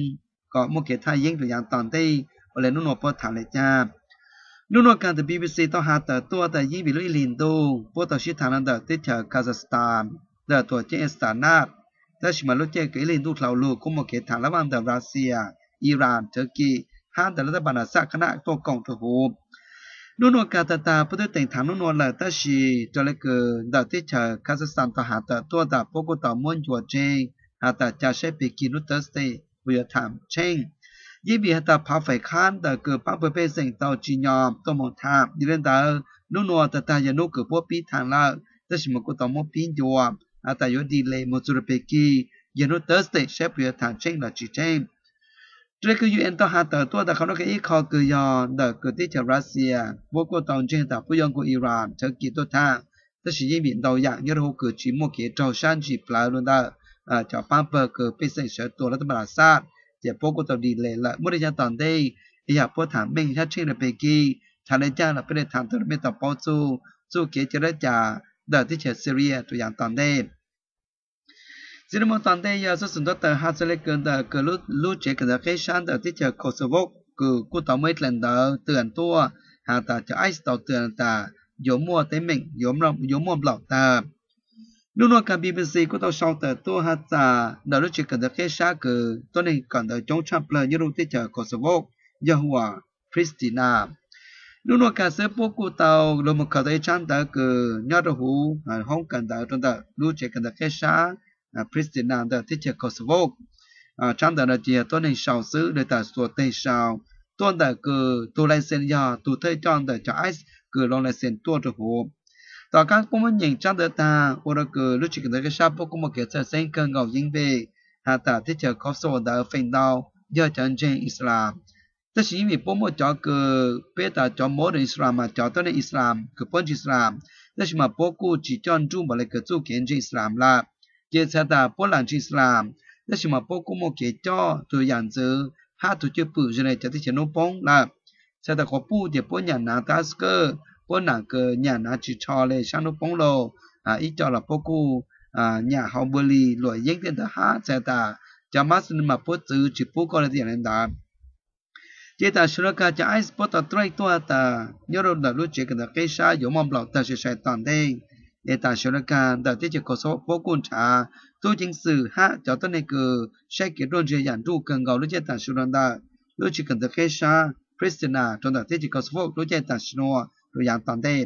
có một cái thay dínhตัวอย่างตอนที่อะไรนู่นนวปวดฐานเลยจ้านู่นนวการแต่ บี บี ซี ต้องหาแต่ตัวแต่ยิ่งวิลุยลินดูพวกตัวชิทางนั้นเดอที่เจอคาซัคสถานเดอตัวเจสตานาดแต่ชิมาลุเจกิลินดูเราลูกก็มาเกิดฐานระหว่างเดอรัสเซียอิหร่านเทอร์กีห้าแต่รัฐบาลสักคณะตัวกองตัวหูนู่นนวการแต่ตาผู้ที่แต่งฐานนู่นนวเลยแต่ชีจะเลยเกิดเดอที่เจอคาซัคสถานต้องหาแต่ตัวแต่พวกตัวม้วนจัวเจหาแต่จะใช้ไปกินนุตเตอร์สเตย์วิยธรรมเช่งยี่บีฮัตตาพาไฟข้านแต่เกิดปังเปเปเซงเตาจีนอมตัวมองทามดิเรนดานู่นนัวแต่ตายานุเกิดพวกปีทางละแต่ชิมกุตอมปีนยวมอาตายดีเลยมุจุรเปกียานุเตอร์สเตเชฟวิยธรรมเช่งละจีเช่งเรื่องคือยูเอ็นต้องหาแต่ตัวแต่เขาต้องการอีกข้อคือยอนแต่เกิดที่จากรัสเซียพวกก็ต้องเจนแต่ผู้ยองกูอิหร่านเทอร์กีตัวทางแต่ชิยี่บีเราอยากยอดหูเกิดจีโมเกจเจ้าชันจีปลายลุนดาอ่าเจ้าปังเปเกิดเป็นเสียงเสือตัวรัฐบาลศาสตร์เจ้าพวกก็ต้องดีเลยละเมื่อได้ตอนได้อยากพูดถามเบ่งชัดเจนในเปกี้ทางในจ้างเราไปได้ถามตัวไม่ตอบป้อสู้สู้เกจได้จ่าเดินที่เฉดซีเรียตัวอย่างตอนได้สิ่งที่มันตอนได้ยาสุดสุดแต่หาจะเล็กเกินแต่เกิดรู้รู้เจกันแต่แค่ชั้นแต่ที่เฉดโคสโวกคือกูต้องไม่เล่นเดินเตือนตัวหาแต่จะไอซ์ต่อเตือนแต่โยมมัวเต็มเม่งโยมเราโยมมัวเปล่าแต่นู่นว่าการ บี บี ซี ก็ต้องชอบแต่ตัวฮัตตาดาวรู้จักกันแต่แค่ช้าคือตัวนี้ก่อนแต่จงชับเลยยรู้ที่จะโคสโวกยาหัวคริสตินานู่นว่าการเสพพวกกูเตาลงมาเข้าใจชั้นแต่คือยอดหูห้องกันแต่ตอนแต่รู้จักกันแต่แค่ช้าคริสตินาแต่ที่จะโคสโวกชั้นแต่ละเจียตัวนี้ชาวซื้อโดยแต่ส่วนเตชาวตัวแต่คือตัวลายเส้นยาตัวเทจอนแต่จะไอซ์คือลงลายเส้นตัวตัวหูต่อการพวกมันยังจัดเดินทางว่าก็รู้จักกันแต่ชาพวกมันเกิดจากเส้นเกินเงายิงไปหาแต่ที่จะเขาสวดแต่เป็นดาวยอดจันเจอิสลามแต่สิ่งที่พวกมันจะคือเป็นแต่จะมอดอิสลามมาจะตัวในอิสลามคือพ้นอิสลามแต่สิ่งที่พวกกูจีจอนจูบอะไรก็จูเขียนอิสลามละเจ้าแต่พวกหลังอิสลามแต่สิ่งที่พวกกูมันเกิดจ่อตัวอย่างเจอหาตัวเจ้าปู่จะในจะที่จะนุ่งป้องละแต่ขอปู่จะพวกอย่างนาตาสเกอร์พวกหนังเกิดเนี่ยนะจิชอเลยช่างนุ่งป้องโลอ่าอีจอละพวกกูอ่าเนี่ยฮาวเบอรีหลวยยิ่งเต็มแต่หาแต่แต่จะมาสนมาพวกจื้อจิปู่ก็เลยอย่างนั้นได้เจตาชุลกาจะไอส์พวกตัวตรายตัวตายอดดรู้จักกันแต่แค่ชาอยู่มั่งเปล่าแต่ใช้ตอนได้เจตาชุลกาแต่ที่จะขอสอบพวกกุญชาตัวจริงสื่อฮะจะต้องในคือใช้เกิดรุ่นเจียนรู้กันเก่ารู้เจตาชุลการู้จักกันแต่แค่ชาคริสเตียนาจนแต่ที่จะขอสอบรู้เจตาชุลตัวอย่างตอนได้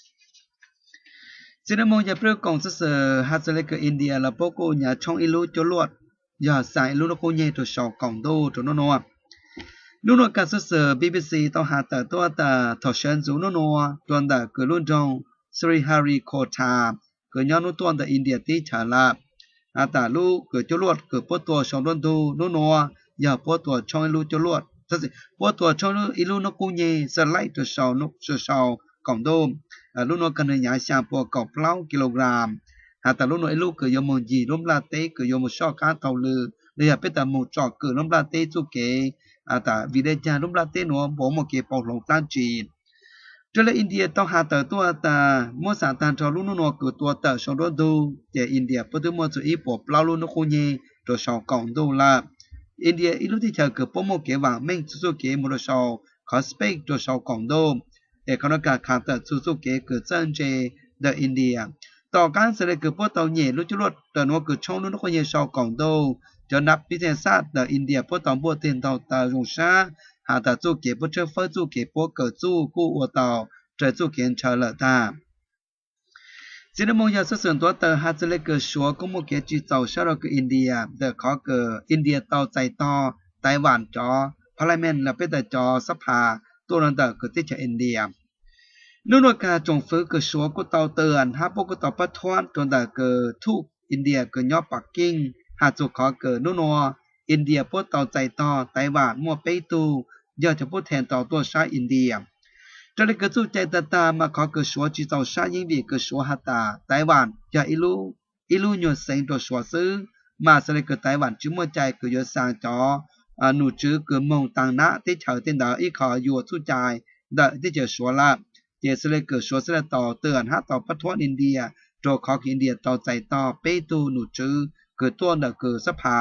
สิ่งที่มองจะเพื่อกองสื่อฮัตเล็กอินเดียและพวกกูเนี่ยช่องอิลูจลวดอย่าใส่ลูกกูเนี่ยตัวชาวกองดูตัวโน่นนู่นการสื่อ บี บี ซี ต้องหาแต่ตัวแต่ทอชันจูนู่นตัวแต่คือรุ่นจงสรีฮาริโคทาคือย้อนนู่นตัวแต่อินเดียที่ฉลาดอาแต่ลูกคือจลวดคือพวกตัวชาวรุ่นดูนู่นอย่าพวกตัวช่องอิลูจลวดถ้าสิพวกตัวช่องอิลูนกูเนี่ยสไลด์ตัวชาวนกชาวกองดูรุ่นนู้นกันเนี่ยยาพวกกอบเล่ากิโลกรัมหาแต่รุ่นนู้นลูกคือยมจีล้มลาเต้คือยมชอบการเท่าลือเลยเป็นแต่หมู่จอกคือล้มลาเต้จุกเกอาแต่วิเลจาล้มลาเต้หนัวผมโมเกปอกหลงตั้งจีนจนเลยอินเดียต้องหาแต่ตัวแต่มัวสารตันทอรุ่นนู้นคือตัวแต่ชาวรุ่นดูแต่อินเดียพอถึงมัวจะอีปอบเล่ารุ่นนู้นคนนี้ตัวชาวกองดูละอินเดียอีลูกที่เธอคือผมโมเกว่าเม่งสุสุเกมุรชาวขอสเปกตัวชาวกองดูเอกนักการขาดแต่สุสุเกเกิดเส้นเจเดอินเดียต่อการเสด็จเกิดพวกตัวเหย่รู้จุดแต่นัวเกิดช่องนู้นคนเหย่ชาวกองดูจะนับพิเศษศาสตร์เดอินเดียพวกตัวบัวเตียนตัวตาจงชาหาแต่จุเกพวกเชื่อฟ้าจุเกพวกเกิดจุกู้วัวตัวเจอจุเกนเชลตาสิ่งที่มองอยากสื่อตัวเตอหาจะเล็กเกิดชัวก็มุ่งเกี่ยจีเจ้าชาเราคืออินเดียเดขอเกิดอินเดียต่อใจต่อไต้หวันจอพาร์ลิเมนต์และเป็นแต่จอสภาตัวนั้นเดเกิดที่จะอินเดียนู่นการจงฟื้นเกิดชัวก็เตาเตือนหาพวกก็ต่อพัฒนตัวแต่เกิดทุกอินเดียเกิดย่อปักกิ่งหาจุขอเกิดนู่นอินเดียพวกเตาใจต่อไต้หวันมัวเปตูย่อจะพูดแทนต่อตัวชาอินเดียจะได้เกิดจุใจตาตามาขอเกิดชัวจีเจ้าชายิ่งดีเกิดชัวฮัตตาไต้หวันอย่าอิลูอิลูหยุดเสียงตัวชัวซื้อมาสเลยเกิดไต้หวันจิ้มหัวใจเกิดยศสางจอหนูจื้อเกิดมงตังนะที่เฉยเต้นดาวอีขออยู่จุใจเดที่จะชัวละเจสเลยเกิดชัวสเลยต่อเตือนหาต่อพัฒนอินเดียโจขออินเดียต่อใจต่อเปตูหนูจื้อเกิดตัวเดเกิดสภา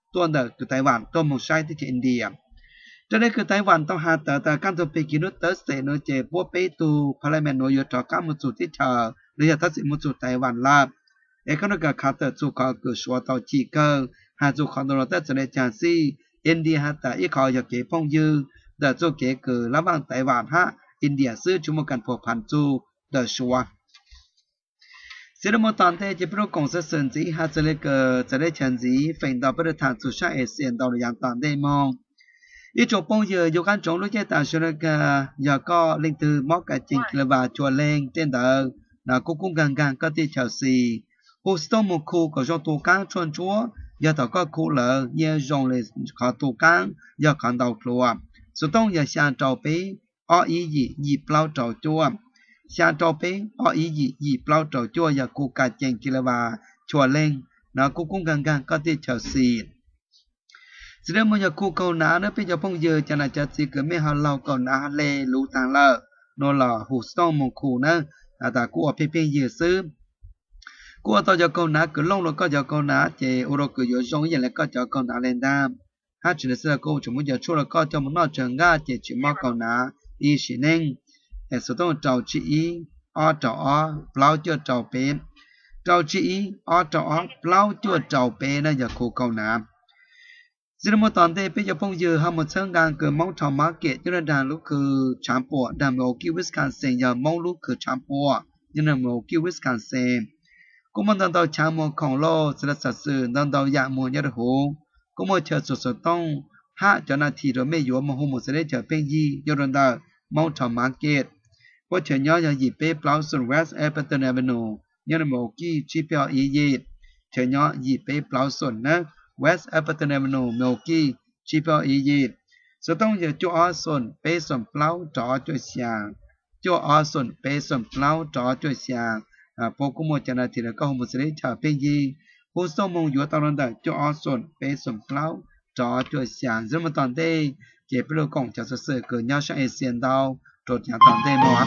ตัวเด็กคือไต้หวันตัวมุงใช้ที่อินเดียจะได้คือไต้หวันต้องหาแต่แต่การตัวไปกินนุเตอร์สเตนเจพวกไปตูพาร์เลเมนต์โนยต่อการมุจุที่เธอหรือทัศน์มุจุไต้หวันลาบเอกนกับคาเตอร์จุกคือชัวต่อจีเกอร์หาจุคอนโดเตอร์จะได้จานซีอินเดียหาแต่อีกเขาอยากเก็บพงยืเดจุเก๋คือระหว่างไต้หวันฮะอินเดียซื้อชุมกันพวกพันจูเดชัวเสร็จแล้วตอนที่จะเป็นกองเสริมจีหาจะเลยก็จะได้เชิญจีฝันต่อไปทางสุชาเอเชียนต่ออย่างตอนได้มองอีจงปงเยอยู่กันจงรู้ใจตาชนกอยากก็ลิงตือมอกกันจริงเลยว่าชัวเล่งเต้นเดินนากุกุกันกันก็ที่เชลซีผู้สตอมคูก็จงตัวกันชวนชัวอยากต่อก็คูเลยเยี่ยจงเลยขอตัวกันอยากขันดาวครัวสุดต้องอยากเสียงเจ้าไปอ้ออียี่ยี่เปล่าเจ้าจัวเสียงเจ้าไปอ้ออียี่ยี่เปล่าเจ้าจัวอยากกูกันจริงเลยว่าชัวเล่งนากุกุกันกันก็ที่เชลซีแสดงมันจะคู่เกาหนาเนื้อเป็นจะพงเยอะจะน่าจะสิเกิดไม่หันเราเกาหนาเลรู้ต่างละโนล่ะหูสต้องมงคูนะแต่กูเอาเพียงเยอะซื้อกูเอาต่อจะเกาหนาเกิดลงแล้วก็จะเกาหนาเจอโรเกิดอยู่ตรงอย่างแล้วก็จะเกาหนาเล่นได้ถ้าจุดเสือกูจะมุ่งจะช่วยแล้วก็จะมุ่งนอกเชิงก้าเจจิมอเกาหนาอีสิเน่งแต่สุดต้องเจ้าจีอีอ้อเจ้าอ้อเปล่าเจ้าเจ้าเป็นเจ้าจีอีอ้อเจ้าอ้อเปล่าเจ้าเจ้าเป็นนั่นอย่าคู่เกาหนาสิ่งที่ตอนที่เป็นจะพงเยอะหาหมดเชิงการเกิดมองทอมาร์เก็ตยันดานลูกคือชามปัวดามโลกิวิสกันเซนยามองลูกคือชามปัวยันดามโลกิวิสกันเซนกูมันตอนต่อชามมองของโลสลัดสัตสื่อตอนต่ออยากมองยัดหูกูมันเชิดสุดสุดต้องห้าเจ้าหน้าที่โดยไม่อยู่มองหูหมดเสด็จเจอเป็นยี่ยันดามองทอมาร์เก็ตว่าเชิญย้อนอย่างหยิบเป้เปล่าส่วนเวสเอเปอร์ตันเอเวนูยันดามโลกิชิเปียอียีเชิญย้อนหยิบเป้เปล่าส่วนนะWest Everton Avenue Milky Cheaper Egypt จะต้องอย่าจ่อส่วนเปส่วนเปล่าจ่อจ่อยเสียงจ่อส่วนเปส่วนเปล่าจ่อจ่อยเสียงอ่าพวกกุมจันทร์ที่เราก็มุสลิมชาวเป็นยีผู้สมงอยู่ตอนนั้นจ่อส่วนเปส่วนเปล่าจ่อจ่อยเสียงซึ่งมันตอนได้เก็บไปเลยกองจะสื่อเกิดยาวช่างเอเชียนดาวตรวจอย่างตอนได้มั้ง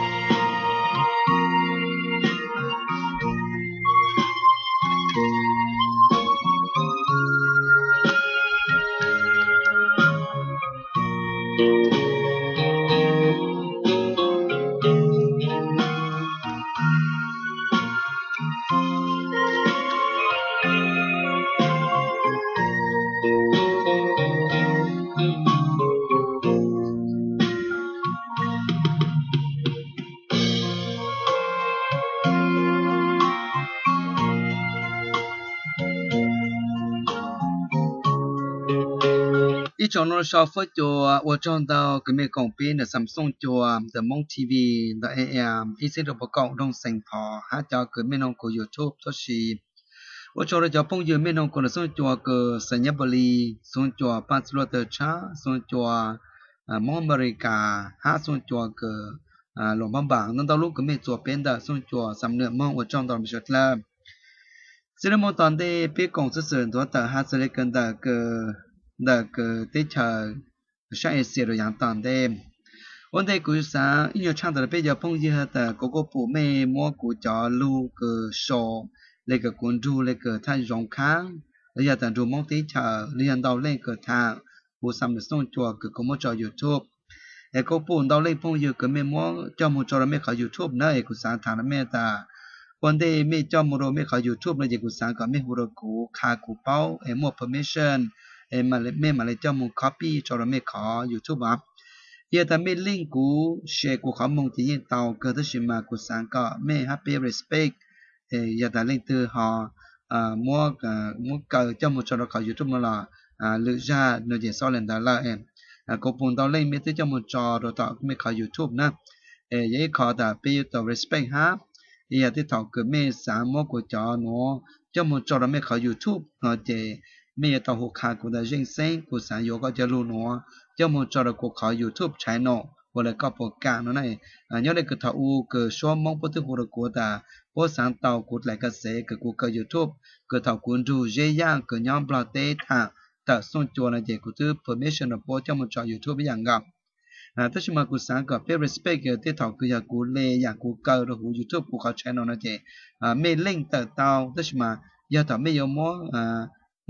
一种呢，消费者我撞到个咩港边的 Samsung ตัว的 Mon ที วี 的 เอ เอ็ม อีสิ่งที่ประกอบต้องเสียงพอหาจอ个咩น้องก็ YouTube ทุกสิ่ง我做了就朋友咩น้องก็ส่งตัว个สัญญาบริส่งตัวปัจจุบันเตอร์ชาส่งตัวอ่ามอเมริกาหาส่งตัว个อ่าหลวงบังบังนั่นตอนลูกก็ไม่ตัวเป็น的ส่งตัวสำเนียงมอง我撞到ไม่ใช่แล้วสิ่งที่ตอนที่พี่กงสื่อตัวแต่หาสิ่งกันแต่个的个对头上一些的样当的，我在古上音乐唱的比较朋友的各个部门么个叫路个说那个关注那个他容康，你要等住某对头，你要到那个他，我上面送做个个么叫 YouTube， ไอ้ก็ปุ่น到那朋友个咩么叫么叫了咩靠 YouTube 呢？ไอ้กู上谈了咩的。วันที่ไม่จอมโรไม่เขา YouTube เลยกูสั่งก็ไม่หูรกูคากูเป้าไอ้หมด permission ไอ้มาเลยไม่มาเลยจอม copy จอเราไม่ขอ YouTube อ่ะเยอะแต่ไม่ลิงก์กูแชร์กูขอมงที่ยินเตาเกิดขึ้นมากูสั่งก็ไม่ happy respect เอ้ยอย่าแต่ลิงก์ตัวหออ่ามัวกับมัวเกิดจอมจอเราขอ YouTube มาละอ่าหรือจะโดยจะสอนเล่นได้ละเอ็มอ่ากูปุ่นตอนเล่นไม่ได้จอมจอเราต่อไม่ขอ YouTube นะเอ้ยยังขอแต่ไปต่อ respect ฮะอียที่ถอกคือไม่สามารถกูจอหนูจอมจอเราไม่ขอ YouTube เนาะเจไม่ต้องหัวขากูได้ยิงเสียงกูสายโยก็จะรู้หนูจอมจอเรากูขอ YouTube ใช้หนูวันละก็โปรแกรมนั่นเองอ่าย้อนเลยก็ถ้าอูก็ช่วงมองปุ๊บกูรู้กูแต่พอสั่งเตากูไหลก็เสียก็กูก็ YouTube ก็ถ้ากูดูเยี่ยงก็ย้อนปลาเตะทางแต่ส่วนตัวนั่นเจกูถือ permission พอจอมจอ YouTube อย่างกับอ่าถ้าชิมากูสั่งก็เป็น respect เกี่ยวกับที่ถอกคืออยากกูเล่อยากกูเกิดหู YouTube กูเขา channel นั่นเจอ่าไม่เล่นแต่เตาถ้าชิมาอยากทำไม่ยอมมั่วอ่ามั่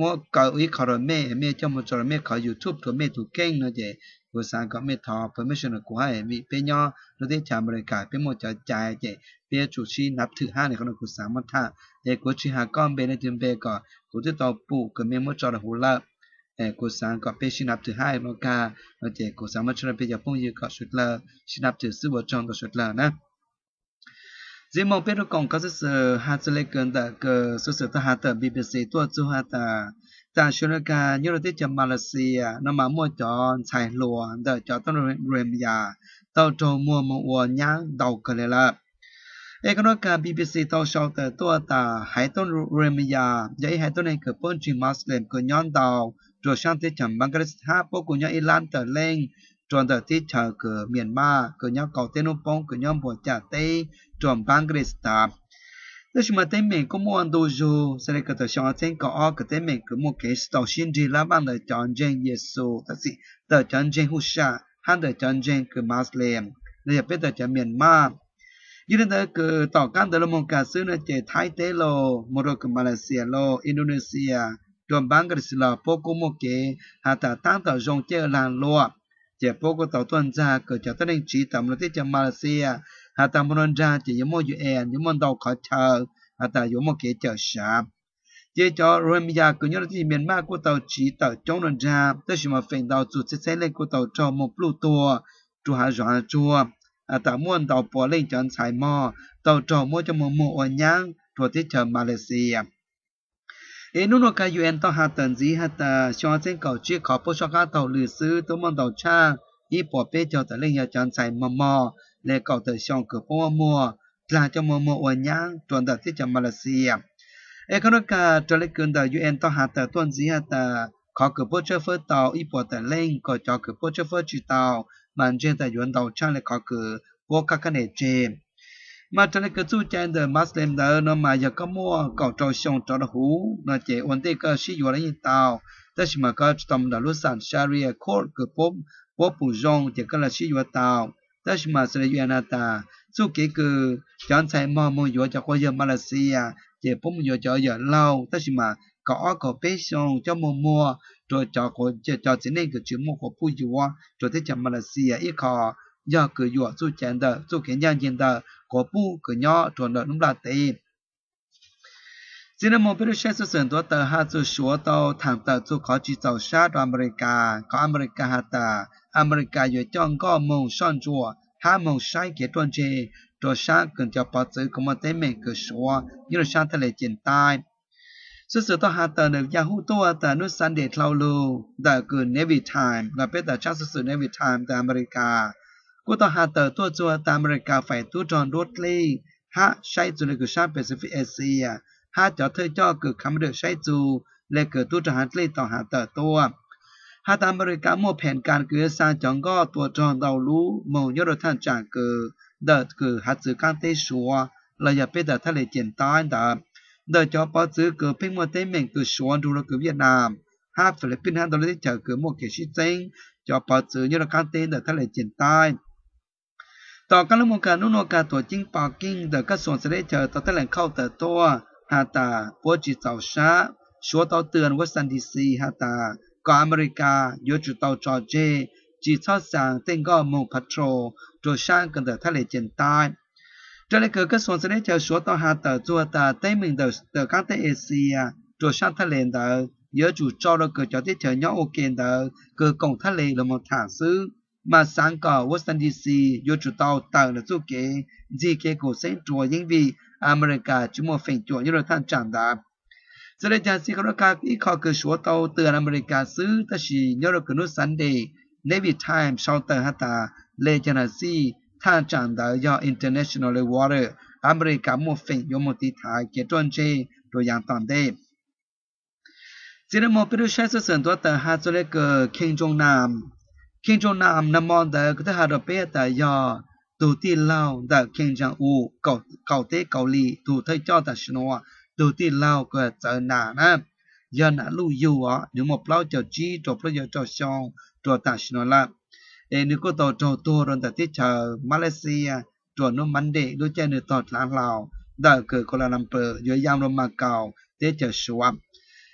มัวเก่าอีขอรเมเมจมจรเมขอ YouTube ตัวเมถูกเก่งเนาะเจกูสางก็เมทอ permission กูให้มีเปญอเราได้จำบริการเป็นหมดจะใจเจเปียจุชีนับถือห้าในคนกูสามมาท่าเด็กกูชีหาก้อนเบนจึงเบก็กูจะต่อปูก็เมมจรหูละเอกูสางก็เป็นชินับถือห้าโลกาเราเจกูสามารถชนะเปียปุ่งยืก็สุดละชินับถือซื้อวัวจองก็สุดละนะจิมองเป็นกองก็จะหาจะเล็กเกินแต่ก็สุดสุดถ้าหาแต่ บี บี ซี ตัวจูหาแต่จากชนการยุโรปที่จะมาเลเซียนำมามั่วจอนชายหลวงเดจอต้นเรมยาเต้าโจมัวมัวย่างเดากันเลยละเอกนการ บี บี ซี เต้าชาวแต่ตัวตาหายต้นเรมยาอย่าให้ต้นในเกิดป้นจีมัสเลมก็ย้อนเดาตัวช่างที่จำบังกฤษห้าพวกกุญยาอิรันแต่เล่งจนแต่ที่เธอเกิดเมียนมาเกิดย้อนเก่าเต้นนุ่งปงเกิดย้อนบัวจ่าเต้จอมบังกฤษตา但是嘛，对面个么都有，是那个的乡镇个啊，个对面个么开始到现在那帮的战争耶稣，但是的战争互杀，还的战争个马斯林，那也别的叫缅甸。因为那个到干的了么个是呢，在泰国咯，摩洛哥、马来西亚咯，印度尼西亚，中邦个是啦，包括么个，还的当到中间兰咯，在包括到端家个叫到那几他们的叫马来西亚。หาตามบรรดาจะยมอยู่แอนยมดาวขอเธอหาตายมเกจชาเจจอรมียากุญยที่เมียนมากูเตาจีเตาจงรันจาแต่ชิมาเฟงดาวจุดเซเล่กูเตาจอมปลูตัวจูหาจวนจัวหาตาม้วนดาวปอเล่งจันสายมอเตาจอมจะมมอวันยังตัวที่เจอมาเลเซียเอนุนกายูเอ็นต้องหาตันจีหาตาชวนเส้นเก่าจีขอผู้ชกาเตาหรือซื้อตัวมันเตาช่างอีปอเป้เจ้าแต่เล่งยาจันสายมอมอและเก่าแต่ช่องเกือบมัวมัวกลาจะมัวมัววันยังจนแต่ที่จะมาเลเซียเอกนกาจะเล็กเกินแต่ยูเอ็นต้องหาแต่ต้นสีหาแต่ขอเกือบผู้เชื่อเฟื่อเตาอีปอแต่เล่งก็จะเกือบผู้เชื่อเฟื่อจีเตามันเจนแต่ยวนเตาช่างและขอเกือบพวกกักเนเจมาจะเล็กเกิดจู่ใจเดอมัสเลมเดอร์นมาอยากก็มัวเก่าจะช่องจะหูน่าเจวันเด็กก็ชี้อยู่อะไรยิ่งเตาแต่ชิมาก็จะทำดารุสันชาเรียโคตรเกือบพบพบผู้จงเจก็ละชี้อยู่เตา但是嘛，是来越南的，做这个将才嘛么药叫或者马来西亚，也不么药叫药老，但是嘛，搞二搞北上叫么么，做叫个叫叫这那个节目和不药啊，做的叫马来西亚一考要个药做简的，做更加简的，个不个药做的弄不得。现在我比如现在很多的哈就说到谈的做考级走沙到美国，考美国哈的。อเมริกาอยู่จ้องก็มองซ่อนจัวห้ามองใช้เกตวนเจตัวช้างกันจะปอซื้อก็มาเต็มเมกชัวยิ่งช้างทะเลจีนใต้สื่อสื่อต่อหาแต่ในยาฮูตัวแต่นุสันเดทเราลูแต่เกินเนวิไทม์และเป็นแต่ช้างสื่อเนวิไทม์แต่อเมริกากูต่อหาแต่ตัวจัวแต่อเมริกาฝ่ายตัวจอนรถเล่ฮะใช้จุดในกุช้างแปซิฟิกเอเชียฮะจะเธอจ่อเกิดคำเดือดใช้จูและเกิดตัวจะหาเล่ต่อหาแต่ตัวหากอเมริกาโมแผนการเกิดสร้างจังก็ตัวจอนเรารู้โมยอดท่านจากเกิดเดิดเกิดหัดสื่อการเตชัวเราอย่าไปแต่ทะเลจีนใต้แต่เดิดจอปอซื้อเกิดเพ่งมัวเต้เม่งเกิดชวนดูเราเกิดเวียดนามหากฟิลิปปินส์ฮันตอนที่เจอเกิดโมเกชิเซิงจอปอซื้อยอดการเต้เดิดทะเลจีนใต้ต่อการละมุการนุ่นโอกาตัวจริงปากิ้งเดิดก็ส่วนเสด็จเจอต่อแถลงเข้าแต่ตัวฮาตาปัวจิตเจ้าช้าชัวต่อเตือนวัสันดีซีฮาตาก็อเมริกาอยู่จุดต่อจอร์เจจีทอดสั่งเต็งก็มงพัทโรตัวช่างกันเดอทะเลจีนใต้จะเลยเกิดกระทรวงเสด็จเจ้าชัวต่อหาเตอจัวตาเต้มึงเดอเดอการเตเอเชียตัวช่างทะเลเดอเยอะจุดจอเราเกิดจากที่เธอเนาะโอเคเดอเกิดกองทะเลเรามาถางซื้อมาสังก็วอสันดีซีอยู่จุดต่อเตอและจุเกจีเกโกเซนจัวยิ่งวีอเมริกาจุโมเฟงจัวยี่เราท่านจังดา这里讲是个个依靠个说到的อเมริกาซื้อแต่是ยอด个นู้สันเดย์ Navy Time ชาวเตอร์ฮัตตาเลเจนซีท่าจังดายอ International Water อเมริกาโมเฟงยมติทายเกตวนเจตัวอย่างตอนเดย์这里我比如说是很多的哈这里个听众男听众男那么的个哈的别的要ตัวที่เล่าแต่เคียงจังอูเก่าเก่าเตเกาหลีตัวเธอเจ้าแต่ชนัวตัวที่เล่าก็เจอหนานะยันลู่อยู่อ่ะหนูมาเปล่าเจ้าจีตัวเปล่าเจ้าชงตัวแต่ชนัวละเอ็นก็ตัวตัวตัวรอนแต่ที่เจอมาเลเซียตัวนู้มันเดดูเจนตัวหลังเราได้เกิดโคลาลัมเปอร์อยู่ยามลมมาเก่าเตเจอชัวเ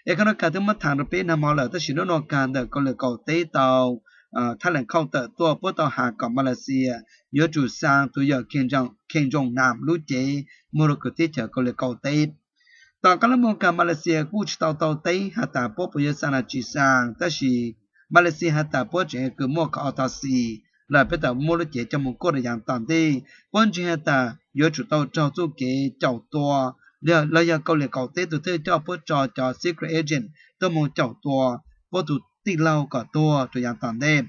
เอกนักการที่มาทางเราเป็นนำมาเลยแต่สิ่งนั้นการเด็กก็เลยเก่าเตะเตาท่าแหล่งเข้าเตะตัวพวกต่อหากับมาเลเซียยอดจุดสร้างตัวอย่างเข่งจงเข่งจงนำรู้เจมรกตที่เจอก็เลยเก่าเตะต่อการละมงการมาเลเซียกู้ชาวเตาเตะหาตาพวกผู้ยศนาจีสร้างแต่สิมาเลเซียหาตาพวกเจคือมั่วกับอัตสีlại bây giờ mua được chế cho một cô để dạng tạm đi quan trọng là nhớ chủ tàu cho chú kế chậu tua giờ lấy giờ câu lệ cầu tết từ thế cho bớt cho cho secret agent tôi muốn chậu tua bớt tụ tì lâu cả tua rồi dạng tạm đi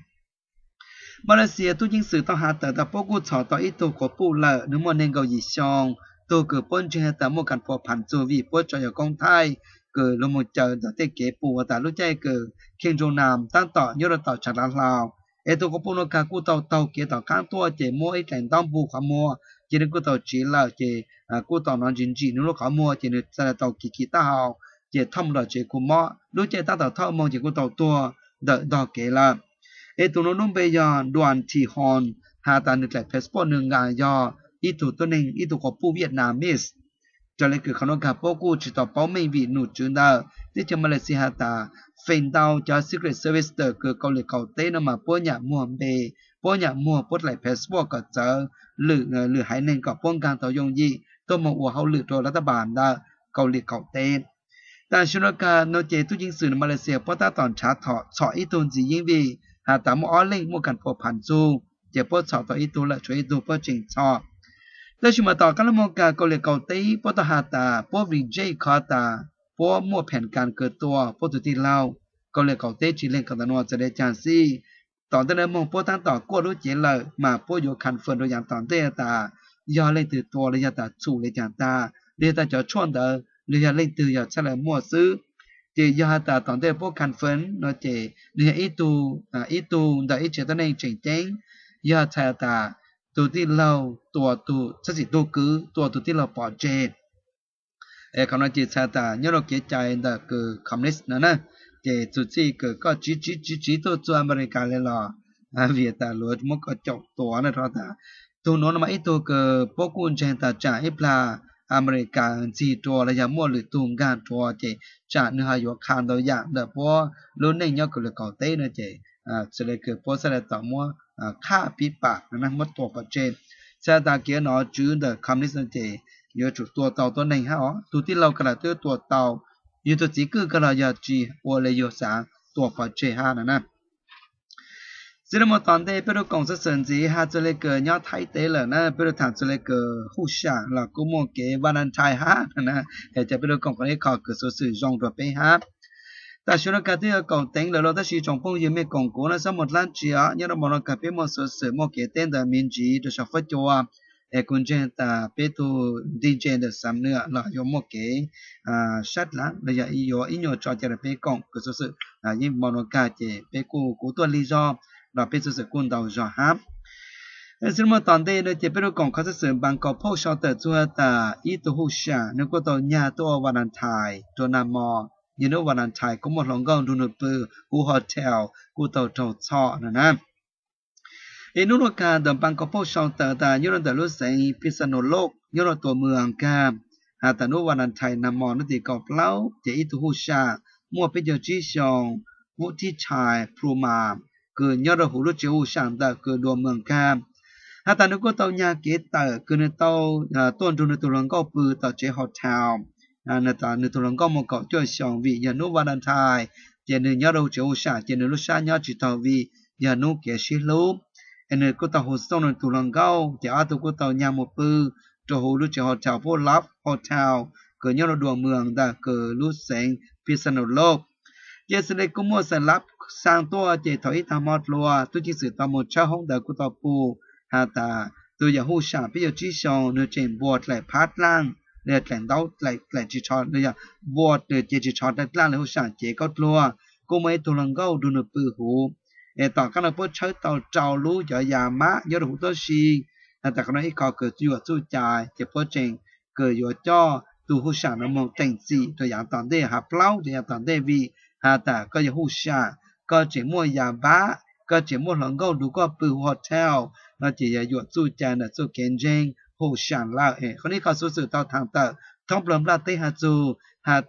Malaysia tôi chính sự tao hạ tờ ta bớt cú chọn tao ít tụ của phụ lợ nếu mà nên cầu gì xong tôi cứ quan trọng là một căn phòng phản chủ vì bớt cho công thái cứ lúc một chờ ta thiết kế phụ ta lúc chạy cứ khiên trong nam tăng tỏ nhớ là tỏ chặt là laoเอตัวก็พูดว่ากูเต่าเต่าเกี่ยวกับการตัวเจมัวไอ้แก่ต้องบูขามัวเจนึกกูเต่าจีละเจอ่ากูเต่านอนจินจีนึกขามัวเจนึกจะเต่ากี่กี่ตาเอาเจทำละเจกูมัวรู้เจตาเต่าเท่ามองเจกูเต่าตัวเดดอกเกละเอตัวนู้นไปยอนด่วนทีฮอนหาตาหนึ่งแหล่งเพสปอร์ตหนึ่งงานยออีตัวตัวหนึ่งอีตัวก็ผู้เวียดนามมิสจะเลยคือขนมกับพวกกูจิตต่อเป้าไม่วีหนุดจุนดาที่จะมาเลเซียตาphiền tao cho secret service từ cửa câu liệt cầu tế nó mà bố nhà mua bề bố nhà mua bố lại passport cả chợ lử lử hãy nên có phong càng tao dùng gì tôi một của hậu lử rồi là ta bàn đã câu liệt cầu tếแต่ชุนกาโนเจตุจิงสื่อมาเลเซียเพราะตาตอนชาถอชออีตุนจียิ่งวีหาตามอ้อเล่งมั่วกันพอพันจูเจ็บปวดชอต่ออีตุละช่วยอีตุเพราะจิงชอแล้วชิมาต่อกันละมกาเกาหลีเกาเต้ปตหาตาปวีเจคอตาปมั่วแผนการเกิดตัวปตุที่เล่าเกาหลีเกาเต้จีเล่นกันนวจะได้จานซี่ตอนนั้นมองปตั้งต่อกวดรู้เจเลยมาปอยู่คันเฟินโดยอย่างตอนเตตายอเล่นตื่นตัวเลยตาจู่เลยจานตาเรียตาจะชวนเดอเลยเล่นตื่นอย่าเฉลยมั่วซื้อเจยาตาตอนเตพวกคันเฟินเนาะเจเนี่ยอีตูอ่าอีตูแต่อีเจตนั่นเจ๋งเจ๋งยาชาตาตัวที่เราตัวตัวสักสิตัวคือตัวตัวที่เราปอดเจเออคำนั้นจีชาตาเนี่ยเราเกลียดใจแต่คือคอมมิวนิสต์นะนะเจจุดที่คือก็จีจีจีจีตัวตัวอเมริกาเลยล่ะอาเวียตาหลวงมันก็จบตัวนะท่านตาตัวโน้นมาไอตัวคือพวกคุณเจนตาจ่าไอปลาอเมริกาจีตัวระยะมั่วหรือตุงการตัวเจจ่าเนื้อหยวกคานตัวอย่างแต่พวกรุ่นนี้เนี่ยก็เลยเก่าเต้นะเจอ่าจะเลยคือพวกแสดงต่อมั่วค่าปีปากนะมัดตัวปัจเจนชาตาเกียร์นอจืดเดอคอมมิวนิสต์เจเยอะจุดตัวเต่าตัวหนึ่งฮะอ๋อตัวที่เรากระตุ้นตัวเต่าอยู่ตัวจีคือกระยาจีวัวเลยโยสาตัวปัจเจฮะนะนะสิ่งที่มาตอนเด็กเป็นเรื่องของสนใจฮะจะเลยเกิดยอดไทยเตเลยนะเป็นเรื่องทางจะเลยเกิดหูฉางหลักกุโมเกวันนันไทยฮะนะแต่จะเป็นเรื่องของคนที่เขาเกิดสื่อสื่อจงตัวไปฮะแต่ช่วงการที่เราเต็งเลยเราต้องชี้จงพงยังไม่กงกูนะสมมติล้านจีอ่ะเนี่ยเราบอกเรากับเป็นมอสื่อสื่อมอเกเต็งแต่มินจีโดยเฉพาะจัวเอกุนเจนตาเป็นตัวดีเจเดสามเนื้อเราอยู่มอเกอ่าชัดละเราอยากอีโยอีโยจอจะเป็นกงก็สื่อสื่ออ่ายิ่งมอโนกาเจเป็นกูกูตัวลีจอเราเป็นสื่อสื่อกุนดาวจอฮะซึ่งเมื่อตอนเด็กเราจะเป็นเรื่องของเขาจะสื่อบางกอกพวกชาวเตอร์ตัวตาอีตัวหูชานึกว่าตัวญาตัววันนันไทยตัวนามอยูโนวันนันไทยก็หมดลงก็ดูนึกปือกูโฮเทลกูเต่าเต่าชอนะนะเอ็นนุกาเดิมบางกอกพวกชาวเตอร์ตายูโนแต่รู้สึกพิษณุโลกยูโนตัวเมืองกาหาแต่นุวันนันไทยนามอนุติกอบเล่าเจอีตัวหูชามั่วเป็นเจ้าจีชงวุฒิชัยพรูมาเกิดยอดหูรู้เจ้าหูชาแต่เกิดดวงเมืองกาหาแต่นุก็เต่ายาเกตเตอร์เกิดในเต่าต้นทุนในตัวหลังก็ปือต่อเจโฮเทลในตอนในตัวหลังก็มาเกาะจ่อยสองวิยานุวันนันไทยเจนึยอดหูเจ้าหูชาเจนึลูกชายยอดจิตวิยานุเกชิลูอันนี้ก็ต่อหูส่งในตัวหลังก็จะอาตุก็ต่อยาหมดปือตัวหูรู้เจ้าโฮเทลพวกลับโฮเทลเกิดยอดดวงเมืองแต่เกิดรู้แสงพิษณุโลกเจสเลกุโมสลับสร้างตัวเจถอยทำมอดลัวตุจิสื่อตามหมดชาห้องเดกุตอปูหาตาตัวยาหูชาพิโยจิชองเนื้อเจนบวชไหลพัดล่างเนื้อแหลงเต้าไหลไหลจิชอดเนื้อบวชเนื้อเจจิชอดได้ล่างเลยหูชาเจก็ลัวกูไม่ตัวลังก็ดูเนื้อปือหูเอต่อกันเราพูดใช้เตาเจ้ารู้อย่ายามะยอดหูตัวชีแต่กันนั้นอีกเขาเกิดอยู่จู่ใจเจ็บปวดเจงเกิดอยู่จ่อตัวหูชาน้ำมันเต็งสีตัวอย่างตอนเดียหาเปล่าตัวอย่างตอนเดวีหาแต่ก็ยาหูชาก็เจ็บมัวยาบ้าก็เจ็บมัวหลังก็ดูก็ปืนโฮเทลเราจะอย่าหยุดสู้ใจนะสู้เกนเจงหูชาล่าเอคนนี้เขาสู้สื่อต่อทางเตอร์ท้องปลอมลาเตหาจูหาแต่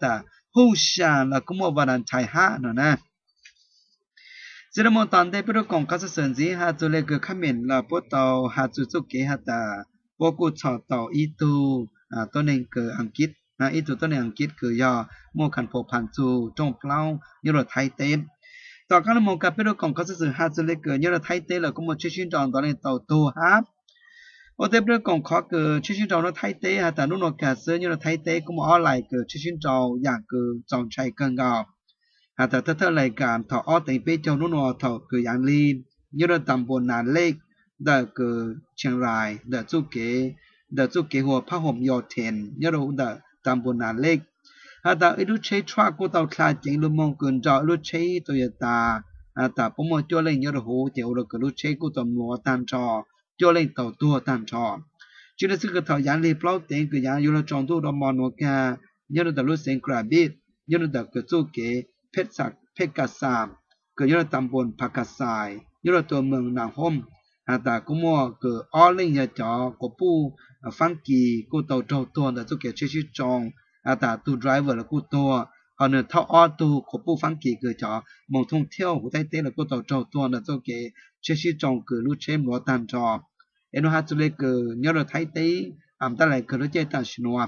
hú xa là cũng một vài thải hạ nữa nè chỉ là một tận đây bây giờ còn các sự gì ha cho lấy cái comment là bố tàu ha chú chú kế ha ta bố cụ chọn tàu ít tu à tôi nên cái Anh Kít à ít tu tôi nên Anh Kít cái do mua khăn phổ phản chú trong plau như là Thái tên tàu các một cái bây giờ còn các sự ha cho lấy cái như là Thái tên là cũng một chiếc chuyến tròn đó nên tàu tu ha ở đây bây giờ còn có cái chiếc chuyến tròn nó Thái tên ha ta nó nó cả sự như là Thái tên cũng ở lại cái chiếc chuyến tròn dạng cái tròn chạy cân gạo à ta ta ta lại cảm thọ ở tại bên trong nó nó thọ cứ dạng liên như là tầm bồn nàn lệ đợt cứ chiang rai đợt chú kế đợt chú kế hồ phá hòm yò thèn như là đợt tầm bồn nàn lệ à ta ít lúc chơi truck của tàu khai chính lúc mong cần cho lúc chơi Toyota à ta bố mò cho lên như là hồ thì lúc cái lúc chơi của tàu mua tan trò cho lên tàu tua tan trò cho nên sự cái thọ dạng liên plau tiền cứ dạng như là tròn tu đó mòn nó cả như là tàu lúc sen crabit như là đợt cái chú kếเพชรศักดิ์เพชรกษามเกิดอยู่ในตำบลผักกาสายอยู่ในตัวเมืองนางห่มอาตากุมัวเกิดอ้อเล่งยาจอกปูฟังกีกูเต่าเจ้าตัวแต่ตุเกชื่อชื่อจองอาตาตูไดรเวอร์ละกูตัวเอาเนื้อเท่าอ้อตูกปูฟังกีเกิดจอมองท่องเที่ยวหัวใจเต้ละกูเต่าเจ้าตัวแต่ตุเกชื่อชื่อจองเกิดรู้เชมหัวตันจอเอ็นฮัตตุเลเกิดเนื้อไทยเต้อ่ำตะไหลเกิดรู้ใจตันชนัว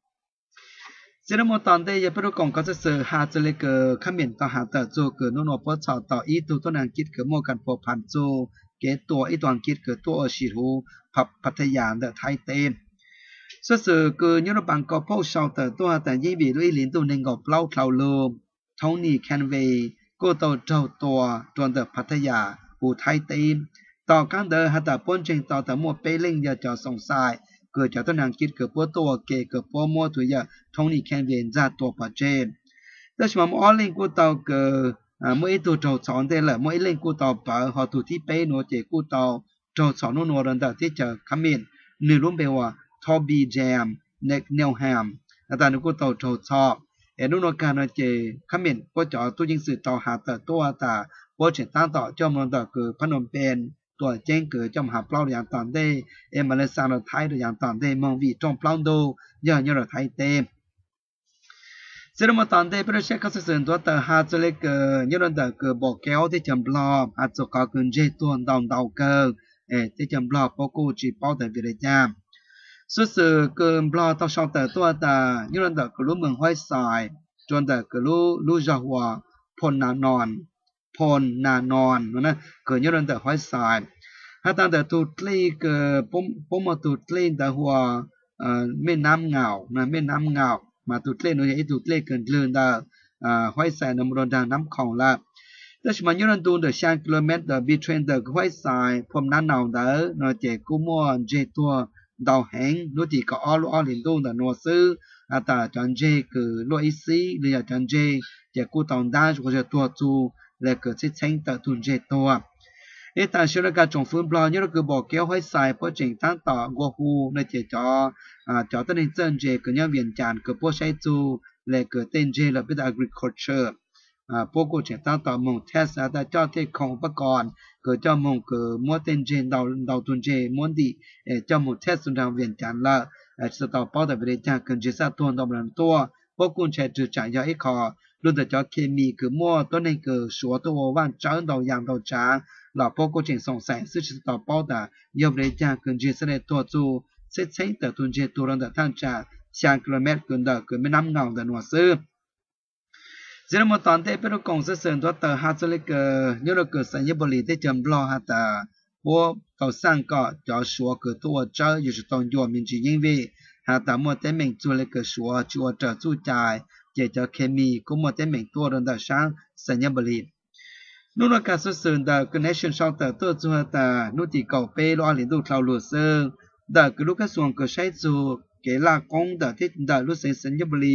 chỉ là một tuần đây giờ bây giờ còn có sự sự hạ cho lấy cái khám nghiệm tàu hạ tờ cho cái nó nó bắt chào tàu ít tu tôi năng kít cái mua cần phổ phản cho cáiตัวít toàn kít cáiตัวở sĩ hữuพับพัทยาเดไทยเต็มส่วนสื่อคือยุโรปก็พบชาวแต่ตัวแต่ยี่บีลุยลิ้นตัวหนึ่งกับเล่าเท่าลมเท่านี้แคนเวย์ก็ตัวเจ้าตัวจนเดพัทยาหูไทยเต็มต่อการเดินหาแต่ป้นเจงต่อแต่มัวเป้เล่งอย่าจ่อส่งสายเกิดจากต้นหางคิดเกิดปัวตัวเกเกิดปัวมัวตัวยาท้องนี้แค่เวียนจากตัวปัจเจนแต่สมัยมอเล่งกูเตาเกิดเมื่อตัวเจ้าสอนได้ละเมื่อเล่งกูเตาเปิดหอตัวที่เป้โนเจกูเตาเจ้าสอนโนโนรันดาที่จะขมิ้นหนึ่งรุ่มเบว่าทอบีแจมเน็กเนลแฮมอาจารย์กูเตาเจ้าชอบเอ็นโนการเจขมิ้นก็จะตัวยิงสื่อต่อหาแต่ตัวตาว่าเฉดตั้งต่อเจ้ามันต่อเกิดพนมเป็นตัวเจ้งเกิดจำหาเปล่าอย่างตอนได้เอ็มมาเลเซียเราไทยอย่างตอนได้มองวิจงเปล่าดูย่อยเราไทยเต็มเสร็จมาตอนได้เพื่อเช็คข้อสื่อตัวแต่หาจะเล็กเกิดย่อยเราเกิดบอกแก้วที่จำปลอมอาจจะก่อเกินเจตัวดาวดาวเกิดเอ่ที่จำปลอมปกูจีเป้าแต่วิริยามสุดสื่อเกินปลอมต่อชาวแต่ตัวแต่ย่อยเราเกิดรู้เมืองห้อยสายจนแต่เกิดรู้รู้จักว่าพลนานอนพลนานอนนะเกิดย่อยเราห้อยสายถ้าตั้งแต่ตูดลี่เกิดปุ่มปุ่มมาตูดลี่แต่หัวเอ่อแม่น้ำเงานะแม่น้ำเงามาตูดลี่หนูยังตูดลี่เกินเลื่อนได้อ่าห้อยสายน้ำร้อนดังน้ำของละแต่สมัยย้อนดูเดชานกิโลเมตรเดบิทเรนเดอร์ห้อยสายผมน้ำหนาวเดอร์นอเจกูมัวเจตัวดาวแห้งรู้จีก็อ้อรู้อ้อลินดูแต่นัวซื้ออาตาจันเจคือลอยซีหรือจันเจเจกูตองได้ก็จะตัวจูและเกิดที่เช้งแต่ทุนเจตัวเอแต่ชื่อการจงฟื้นปลอนี่เราคือบอกเกี่ยวให้ใส่เพราะจริงตั้งต่อกัวหูในเจจออ่าจอตั้งในเจิ้นเจก็ยังเวียนจานคือพวกใช้จูและเกิดเต้นเจและเป็น agriculture อ่าพวกกูเจตั้งต่อมงเทสแต่เจ้าเทของอุปกรณ์เกิดเจ้ามงเกิดมัวเต้นเจดาวดาวตุนเจม้วนดีเอเจ้ามงเทสสุดทางเวียนจานละเอสต่อเป้าแต่บริจาคเกินเจสัตตัวดำรันตัวพวกกูใช้จืดจ่ายยาไอ้คอรุ่นแต่เจ้าเคมีคือมัวต้นในเกิดสัวตัวว่านเจ้าดาวยางดาวจ้าหล่อพวกกูจึงสงสัยซึ่งจะต่อเป้าแต่ยอมเลยจากเกินเจสในตัวจูเซ็ตเซ็งแต่ตุนเจตัวรันแต่ท่านจะชากิโลเมตรเกินเดอเกินไม่น้ำเงาแต่หนัวซื้อเจ้าหน้าตอนเทเป็นกองเสื่อมตัวเตอร์ฮาจะเล็กเกอร์ยอดเกิดสัญญาบริที่จำลองฮาแต่พวกเขาสร้างก็จะชัวเกิดตัวเจ้าอยู่ตรงยัวมินจียิ่งวีหาแต่มัวแต่เหม่งตัวเล็กเกิดชัวชัวเจอจู่ใจเจเจอเคมีก็มัวแต่เหม่งตัวรันแต่ช่างสัญญาบรินู่นการสื่อสารแต่คอนเนคชั่นช่องแต่ตัวจู่แต่นู่นที่เก่าเป้รอหลินดูคลาวลูเซอร์แต่คือลูกกระทรวงก็ใช้จู่เกล้ากงแต่ที่แต่รู้สึกสัญญาบริ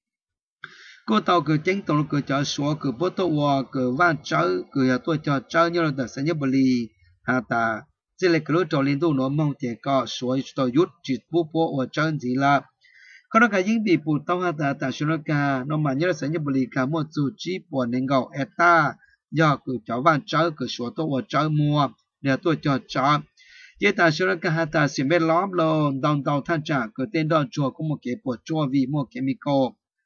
cô tàu cứ chính tổng cứ cho số cứ bố tô hòa cứ van chớ cứ tôi cho chớ như là đặc sản nhất bali hà ta chỉ là cứ cho liên tục nó mong thì có số tôi rút chỉ bố bố ở chớ gì là có nó cái những bị bù tàu hà ta ta số nó cả nó mà như là sản nhất bali cả một số chỉ bỏ nên gạo eta do cứ cho van chớ cứ số tôi ở chớ mua để tôi cho chớ chỉ ta số nó cả hà ta xem bên lõm luôn đồng đầu thanh trả cứ tên đó chùa có một cái bộ chùa vì một chemical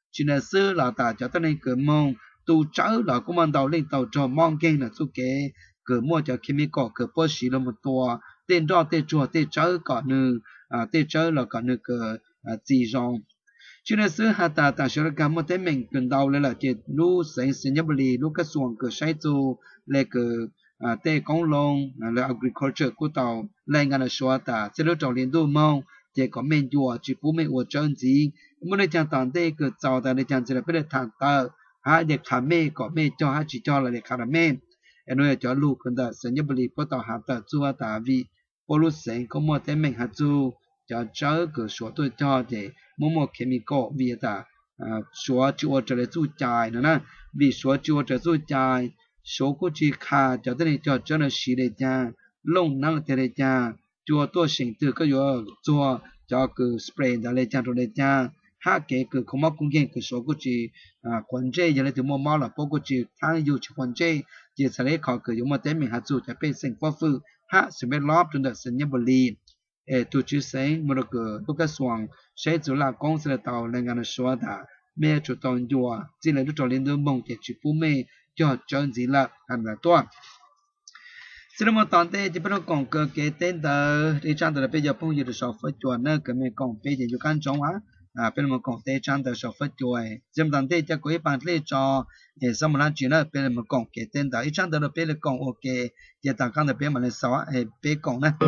chỉ là xưa là ta cho tới nên cửa mong tu cháu là cũng mang đầu lên tàu cho mong kinh là số kế cửa mua cho khi mi có cửa bớt xí là một tua tên đó tên chùa tên cháu có nữ à tên cháu là có nữ cửa chỉ rong chỉ là xưa hà ta ta sẽ làm một tên mình cần đầu lên là chỉ lu sinh sinh nhập lý lu cái xuồng cửa sai tu là cửa à tên công long là agriculture của tàu lại ngành là số ta sẽ lu trồng liên tu mong chỉ có mình chùa chỉ phụ mình ở chân gì muốn để chẳng tận đây cửa giàu ta để chẳng chỉ là biết thằng ta hai để khám mê có mê cho hai chỉ cho là để khám mê em nói cho lu cần ta sinh nhập lý của tàu hà ta chùa ta vì polu sinh có một tên mình hà chu cho cháu cửa số tôi cho để mua một chemical vì ta số chùa trở lại chu trái nữa nè vì số chùa trở chu trái số của chị khá cho tới cho cho nó xí để cha lông năng để cha chùa tôi sinh từ cái chỗ chùa cho cứ spray đã lấy cha rồi để cha hát cái cứ không mắc cũng cái số của chị quan chế giờ lấy từ mua máu là bao của chị tháng yêu chỉ quan chế chỉ sẽ lấy khỏi cứ dùng một tên mình hạt chu cho bên sinh phá phư hát sẽ biết lóp trong đó sinh nhập bali ê tu chữ sinh một cái tu cái xuồng sẽ chủ là công sẽ tàu lên ngành số đã mẹ chủ tàu chùa chỉ là tu trò liên đối mong để chữ phú mê cho chân gì là hành là toa xin một tòn tê chỉ bắt đầu còn cơ kế tên tờ đi trang tờ bây giờ phong dự được sổ phật chùa nơi cái mình còn bây giờ can chống á à bây giờ một còn tê trang tờ sổ phật chùa xem tòn tê cho quý bạn lấy cho để xong một chuyện nữa bây giờ một còn kế tên tờ đi trang tờ bây giờ còn ok giờ tặng can tờ bây giờ mình xóa ấy bây còn nè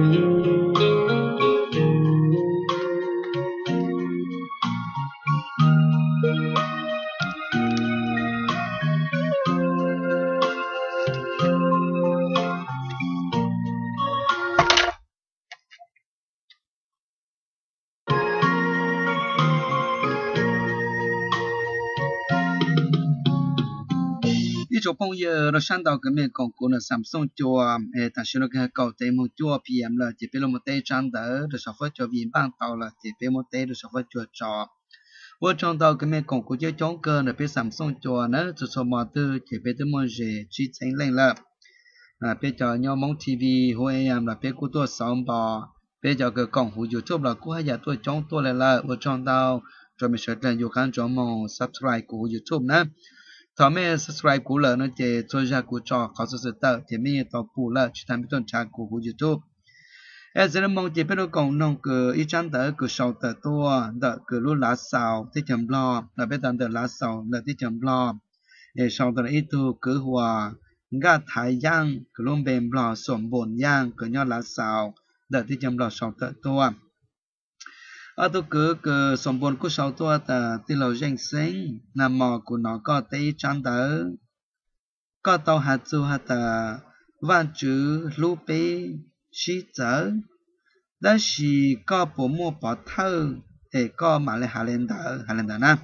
chỗ phong giờ nó sang đầu cái mình còn của nó Samsung chùa ê ta xin nó cái cầu tên một chùa pê em là chỉ biết là một tay trang đỡ được sản xuất cho viên ban tàu là chỉ biết một tay được sản xuất cho trò vừa trong đầu cái mình còn của chơi chống cơ là biết Samsung chùa nữa cho số mà tư chỉ biết tới một gì chỉ tránh lên là à biết cho nhau mong ti vi hồi em là biết của tôi sống bò biết cho cái cổng của YouTube là của hai giờ tôi chống tôi lại là vừa trong đầu rồi mình sẽ lên vô khán cho mong subscribe của YouTube nữa thọ mẹ subscribe của lỡ nó chỉ cho ra của trò có sự tự thì mình tàu phụ lỡ chỉ tham tuần tra của YouTube em sẽ mong chỉ biết được cộng nông cứ ít chăn tới cứ sầu tới tua đợi cứ luôn lá sầu tí chấm lo là biết tận tới lá sầu là tí chấm lo để sau tới ít tu cứ hòa gà thái giang cứ luôn bền lo sổm bồn giang cứ nhau lá sầu đợi tí chấm lo sầu tới tua ở tôi cứ cứ sòng bồn của sáu tua ta tí lầu danh sinh nằm mò của nó có tí chăn tới có tàu hạt du hạt ta văn chữ lũ bê xí chở đó là có bộ mua bỏ thơ để có mà lại hà lên đỡ hà lên đỡ nè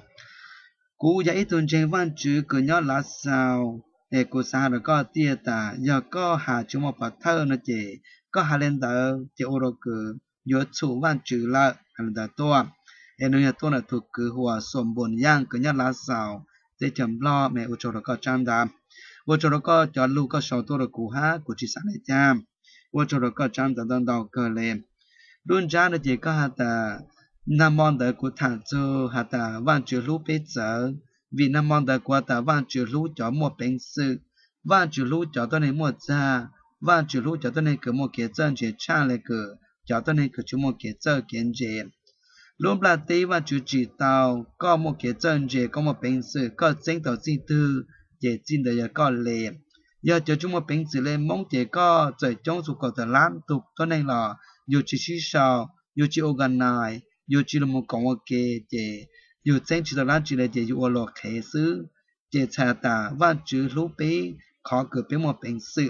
cú dạy tuần trên văn chữ cứ nhớ là sao để cú sao được có tia ta giờ có hà chữ một bỏ thơ nó chỉ có hà lên đỡ chỉ ô đồ cứ nhớ chủ văn chữ là hành đã toa em nói toa là thuộc cứ hòa sôm bồn giang cứ nhát lá sào để chấm lo mẹ u cho nó có trang đam u cho nó có cho lu có sầu toa được cú ha cú chỉ sáng này cha u cho nó có trang đam đam đầu cờ lên luôn cha nó chỉ có hạt ta nam mong đợi của thằng cho hạt ta văn chữ lú bế giờ vì nam mong đợi của ta văn chữ lú cho một bệnh sự văn chữ lú cho tôi này một ra văn chữ lú cho tôi này cứ một cái chân chỉ cha lại cứ cho tôi này cứ chú một cái chân kiến chế lúc là tí và chú chỉ tàu có một cái chân chế có một bệnh sự có chính tàu di tư để xin được có lệ giờ cho chú một bệnh sự lên mong chế có trời trong sự cầu tự lãm tục tôi này là dù chỉ xí sao dù chỉ organize dù chỉ là một công việc để dù chính chỉ là chỉ là để dù ở lò khế xứ để trả ta và chữ lúc bé khó cứ bé một bệnh sự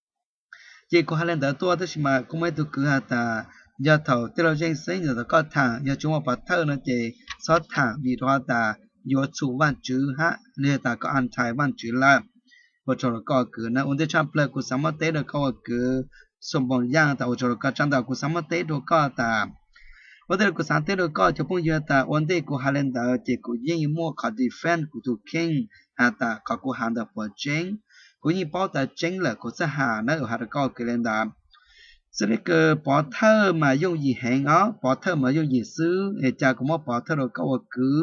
chỉ có hai lần đó tôi tức mà cũng mấy tôi cứ hạt ta giờ thầu tiêuเราdanh sinh giờ có thằng giờ chúng mà bắt thơ nó chỉ sót thằng vì đó ta dù chủ văn chữ ha nên ta có ăn thái văn chữ là và cho nó có cứ na ổn định chăm plek của sắm tết được có cứ sôm bông giang ta cho nó có chăm đạo của sắm tết được có ta ổn định của sắm tết được có cho phong giờ ta ổn định của hai lần đó chỉ của những mua có defend của tu king ha ta có của hàng được của chính của những bảo ta chính là của xã hà nó ở hai được có cái lần đó sẽ cái bỏ thơ mà dùng gì hẹn ó bỏ thơ mà dùng gì xứ để cha cũng mất bỏ thơ rồi có cứ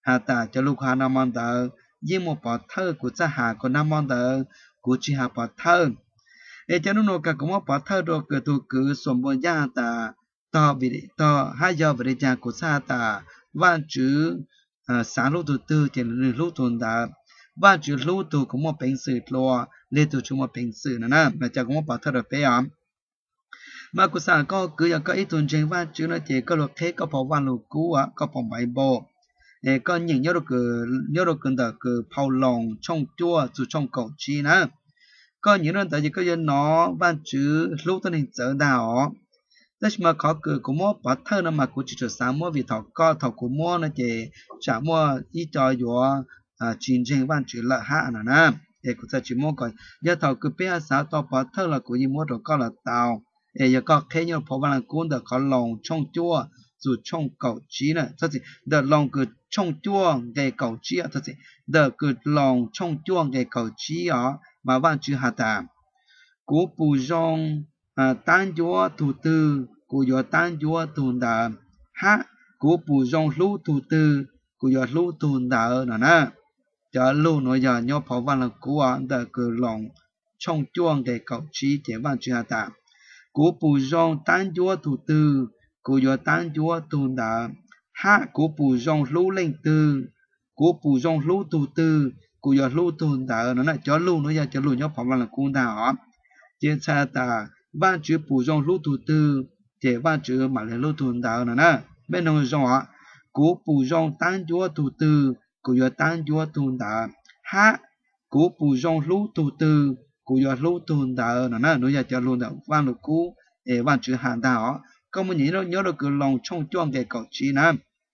hà ta cho lúc hà nam mong đỡ riêng một bỏ thơ của cha hà của nam mong đỡ của chị hà bỏ thơ ê cho nó nó cả cũng bỏ thơ rồi cứ tu cứ sống bộ gia ta to bị to hai giờ về nhà của cha ta văn chữ sáng lúc tu tư thì lúc tu đã văn chữ lúc tu cũng một bình sự lo lên tu chúng một bình sự nữa nè mà cha cũng bỏ thơ được bé ấm mà của cha có cứ có ít tuần trên văn chữ nó chỉ có luật thế có bỏ văn luật cũ á có bỏ bài bộ ê có những nhớ được cứ nhớ được cần được cứ phao lòng trong chua từ trong cầu chi nè có những lần tại vì có dân nó văn chữ lúc tôi nên trở đào đó mà có cứ cũng mua bỏ thơ nó mà cũng chỉ cho sáng mua vì thọ co thọ cũng mua nó chỉ trả mua ít cho vô à chuyên trình văn chữ là hạ nè nè để cũng chỉ mua coi giờ thọ cứ bé sáu to bỏ thơ là cũng như mua đồ co là tàu để giờ có khi nhau phổ văn là cũng được có lòng trong chua dù trong cầu trí này thật sự được lòng cứ trong chua để cầu trí thật sự được cứ lòng trong chua để cầu trí ở mà văn chữ hạ tạm của bù rong à tan chúa thủ tư của do tan chúa thủ đà ha của bù rong lũ thủ tư của do lũ thủ đà nè nè cho lũ nói giờ nhau phổ văn là của được cứ lòng trong chuông để cầu trí để văn chữ hạ tạm của bù rong tan chúa thủ tư của do tan chúa thủ đà ha của bù rong lũ linh tư của bù rong lũ thủ tư của do lũ thủ đà nè nè cho lũ nói giờ cho lũ nhau phổ văn là của đà trên xa ta văn chữ bù rong lũ thủ tư để văn chữ mà lại lũ thủ đà nè nè bên nông rong ạ của bù rong tan chúa thủ tư của do tan chúa thủ đà ha của bù rong lũ thủ tư của do lũ thủ đà nè nè nói giờ cho luôn là văn lục cũ để văn chữ hàn đào có một nhớ nhớ được cái lòng trong chuông để cầu trí nè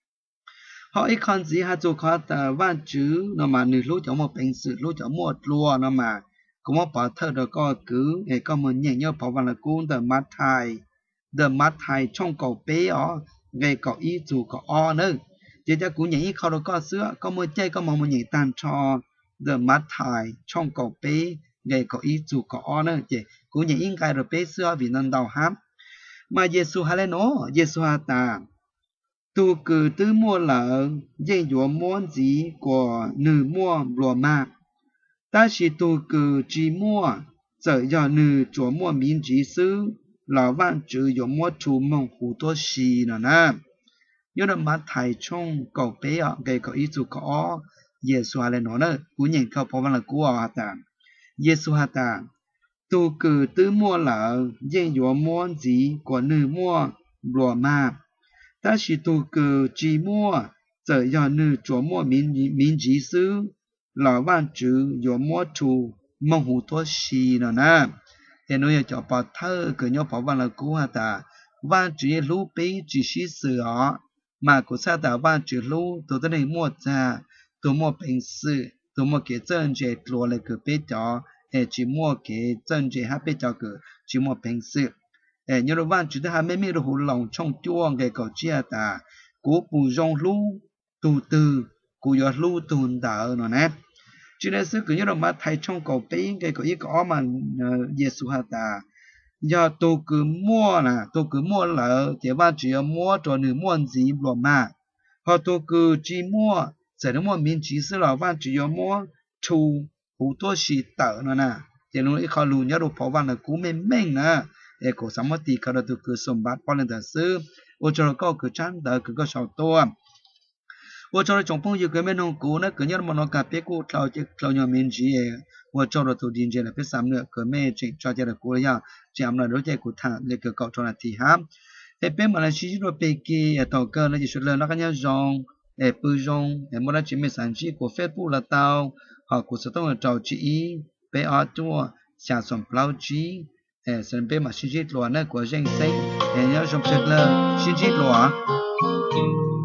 họ ít con gì ha cho họ ta văn chữ nó mà nửa lũ cho một bình sự lũ cho một lúa nó mà cũng có bảo thơ được có cứ để có một nhẹ nhớ bảo văn là cũng the mát thai the mát thai trong cầu bé ó về cầu ý chủ cầu o nữa chỉ cho cũng nhẹ không được có sữa có một chơi có một một nhẹ tan cho the mát thai trong cầu bé về cầu ý chủ cầu o nữa chỉ cũng nhẹ in cái rồi bé sữa vì nên đau hám mà Giêsu hay nó Giêsu ha ta tu cứ tư mua lợ dây dùa muốn gì của nữ mua lùa mạc ta chỉ tu cứ chỉ mua giờ giờ nữ chúa mua miếng chỉ sư là văn chữ有mua chủ mong hủ多西了呢有的马太冲狗背啊给狗一组狗耶稣来nói nữa cú nhìn câu phổ văn là cú à ta耶稣ha ta tu cứ tư mua lợ dây dùa muốn gì của nữ mua lùa mạc ta chỉ tu cứ chỉ mua giờ giờ nữ chúa mua miếng miếng chỉ sư là văn chữ有么处梦湖多西了呢？也侬叫把头个要跑完了过下的，văn chữ lú bé chỉ sĩ sửa mà của sa ta văn chữ lú tôi tới đây mua ra tôi mua bình sự tôi mua cái chân chế lúa lại cái bé cho để chỉ mua cái chân chế hai bé cho cái chỉ mua bình sự để nhớ là văn chữ thứ hai mấy mấy đồ hồ lòng trong chuông cái cầu chia ta của bù rong lú tu từ của do lú tuần đạo nó nè cho nên sự cứ như là mà thầy trong cầu bé cái cầu ý có mà Giêsu ha ta giờ tôi cứ mua nè tôi cứ mua lợ thì ba chỉ mua cho nữ mua gì rồi mà họ tôi cứ chỉ mua sẽ nó mua miếng chỉ là là ba chỉ mua chu hủ toa xì tờ nữa nè thì nó ít khó lùn nhớ đồ phổ văn là cú mềm mềm nè để cổ sống mất thì cái đó tôi cứ sống bát bao lần thật sự ô cho nó có cứ chán tờ cứ có sầu to ô cho nó trồng phong cái bên nông cũ nó cứ nhớ mà nó cà phê cũ trâu chứ trâu nhỏ miếng gì ô cho nó tôi điên chơi là biết sắm nữa cứ mê chuyện cho chơi là cũ ya chỉ làm là đối chơi của thằng để cứ cậu cho là thì ham để bên mà là chỉ rồi bên kia tàu cơ nó chỉ xuất lên nó cái nhau rong để bự rong để mà nó chỉ mấy sản phẩm của Facebook là tao họ của số tông là trâu chỉ bé ở chua xả sòng plau chỉ để sản bên mà chỉ chỉ lúa này của dân sinh để nhau trong sạch là chỉ chỉ lúa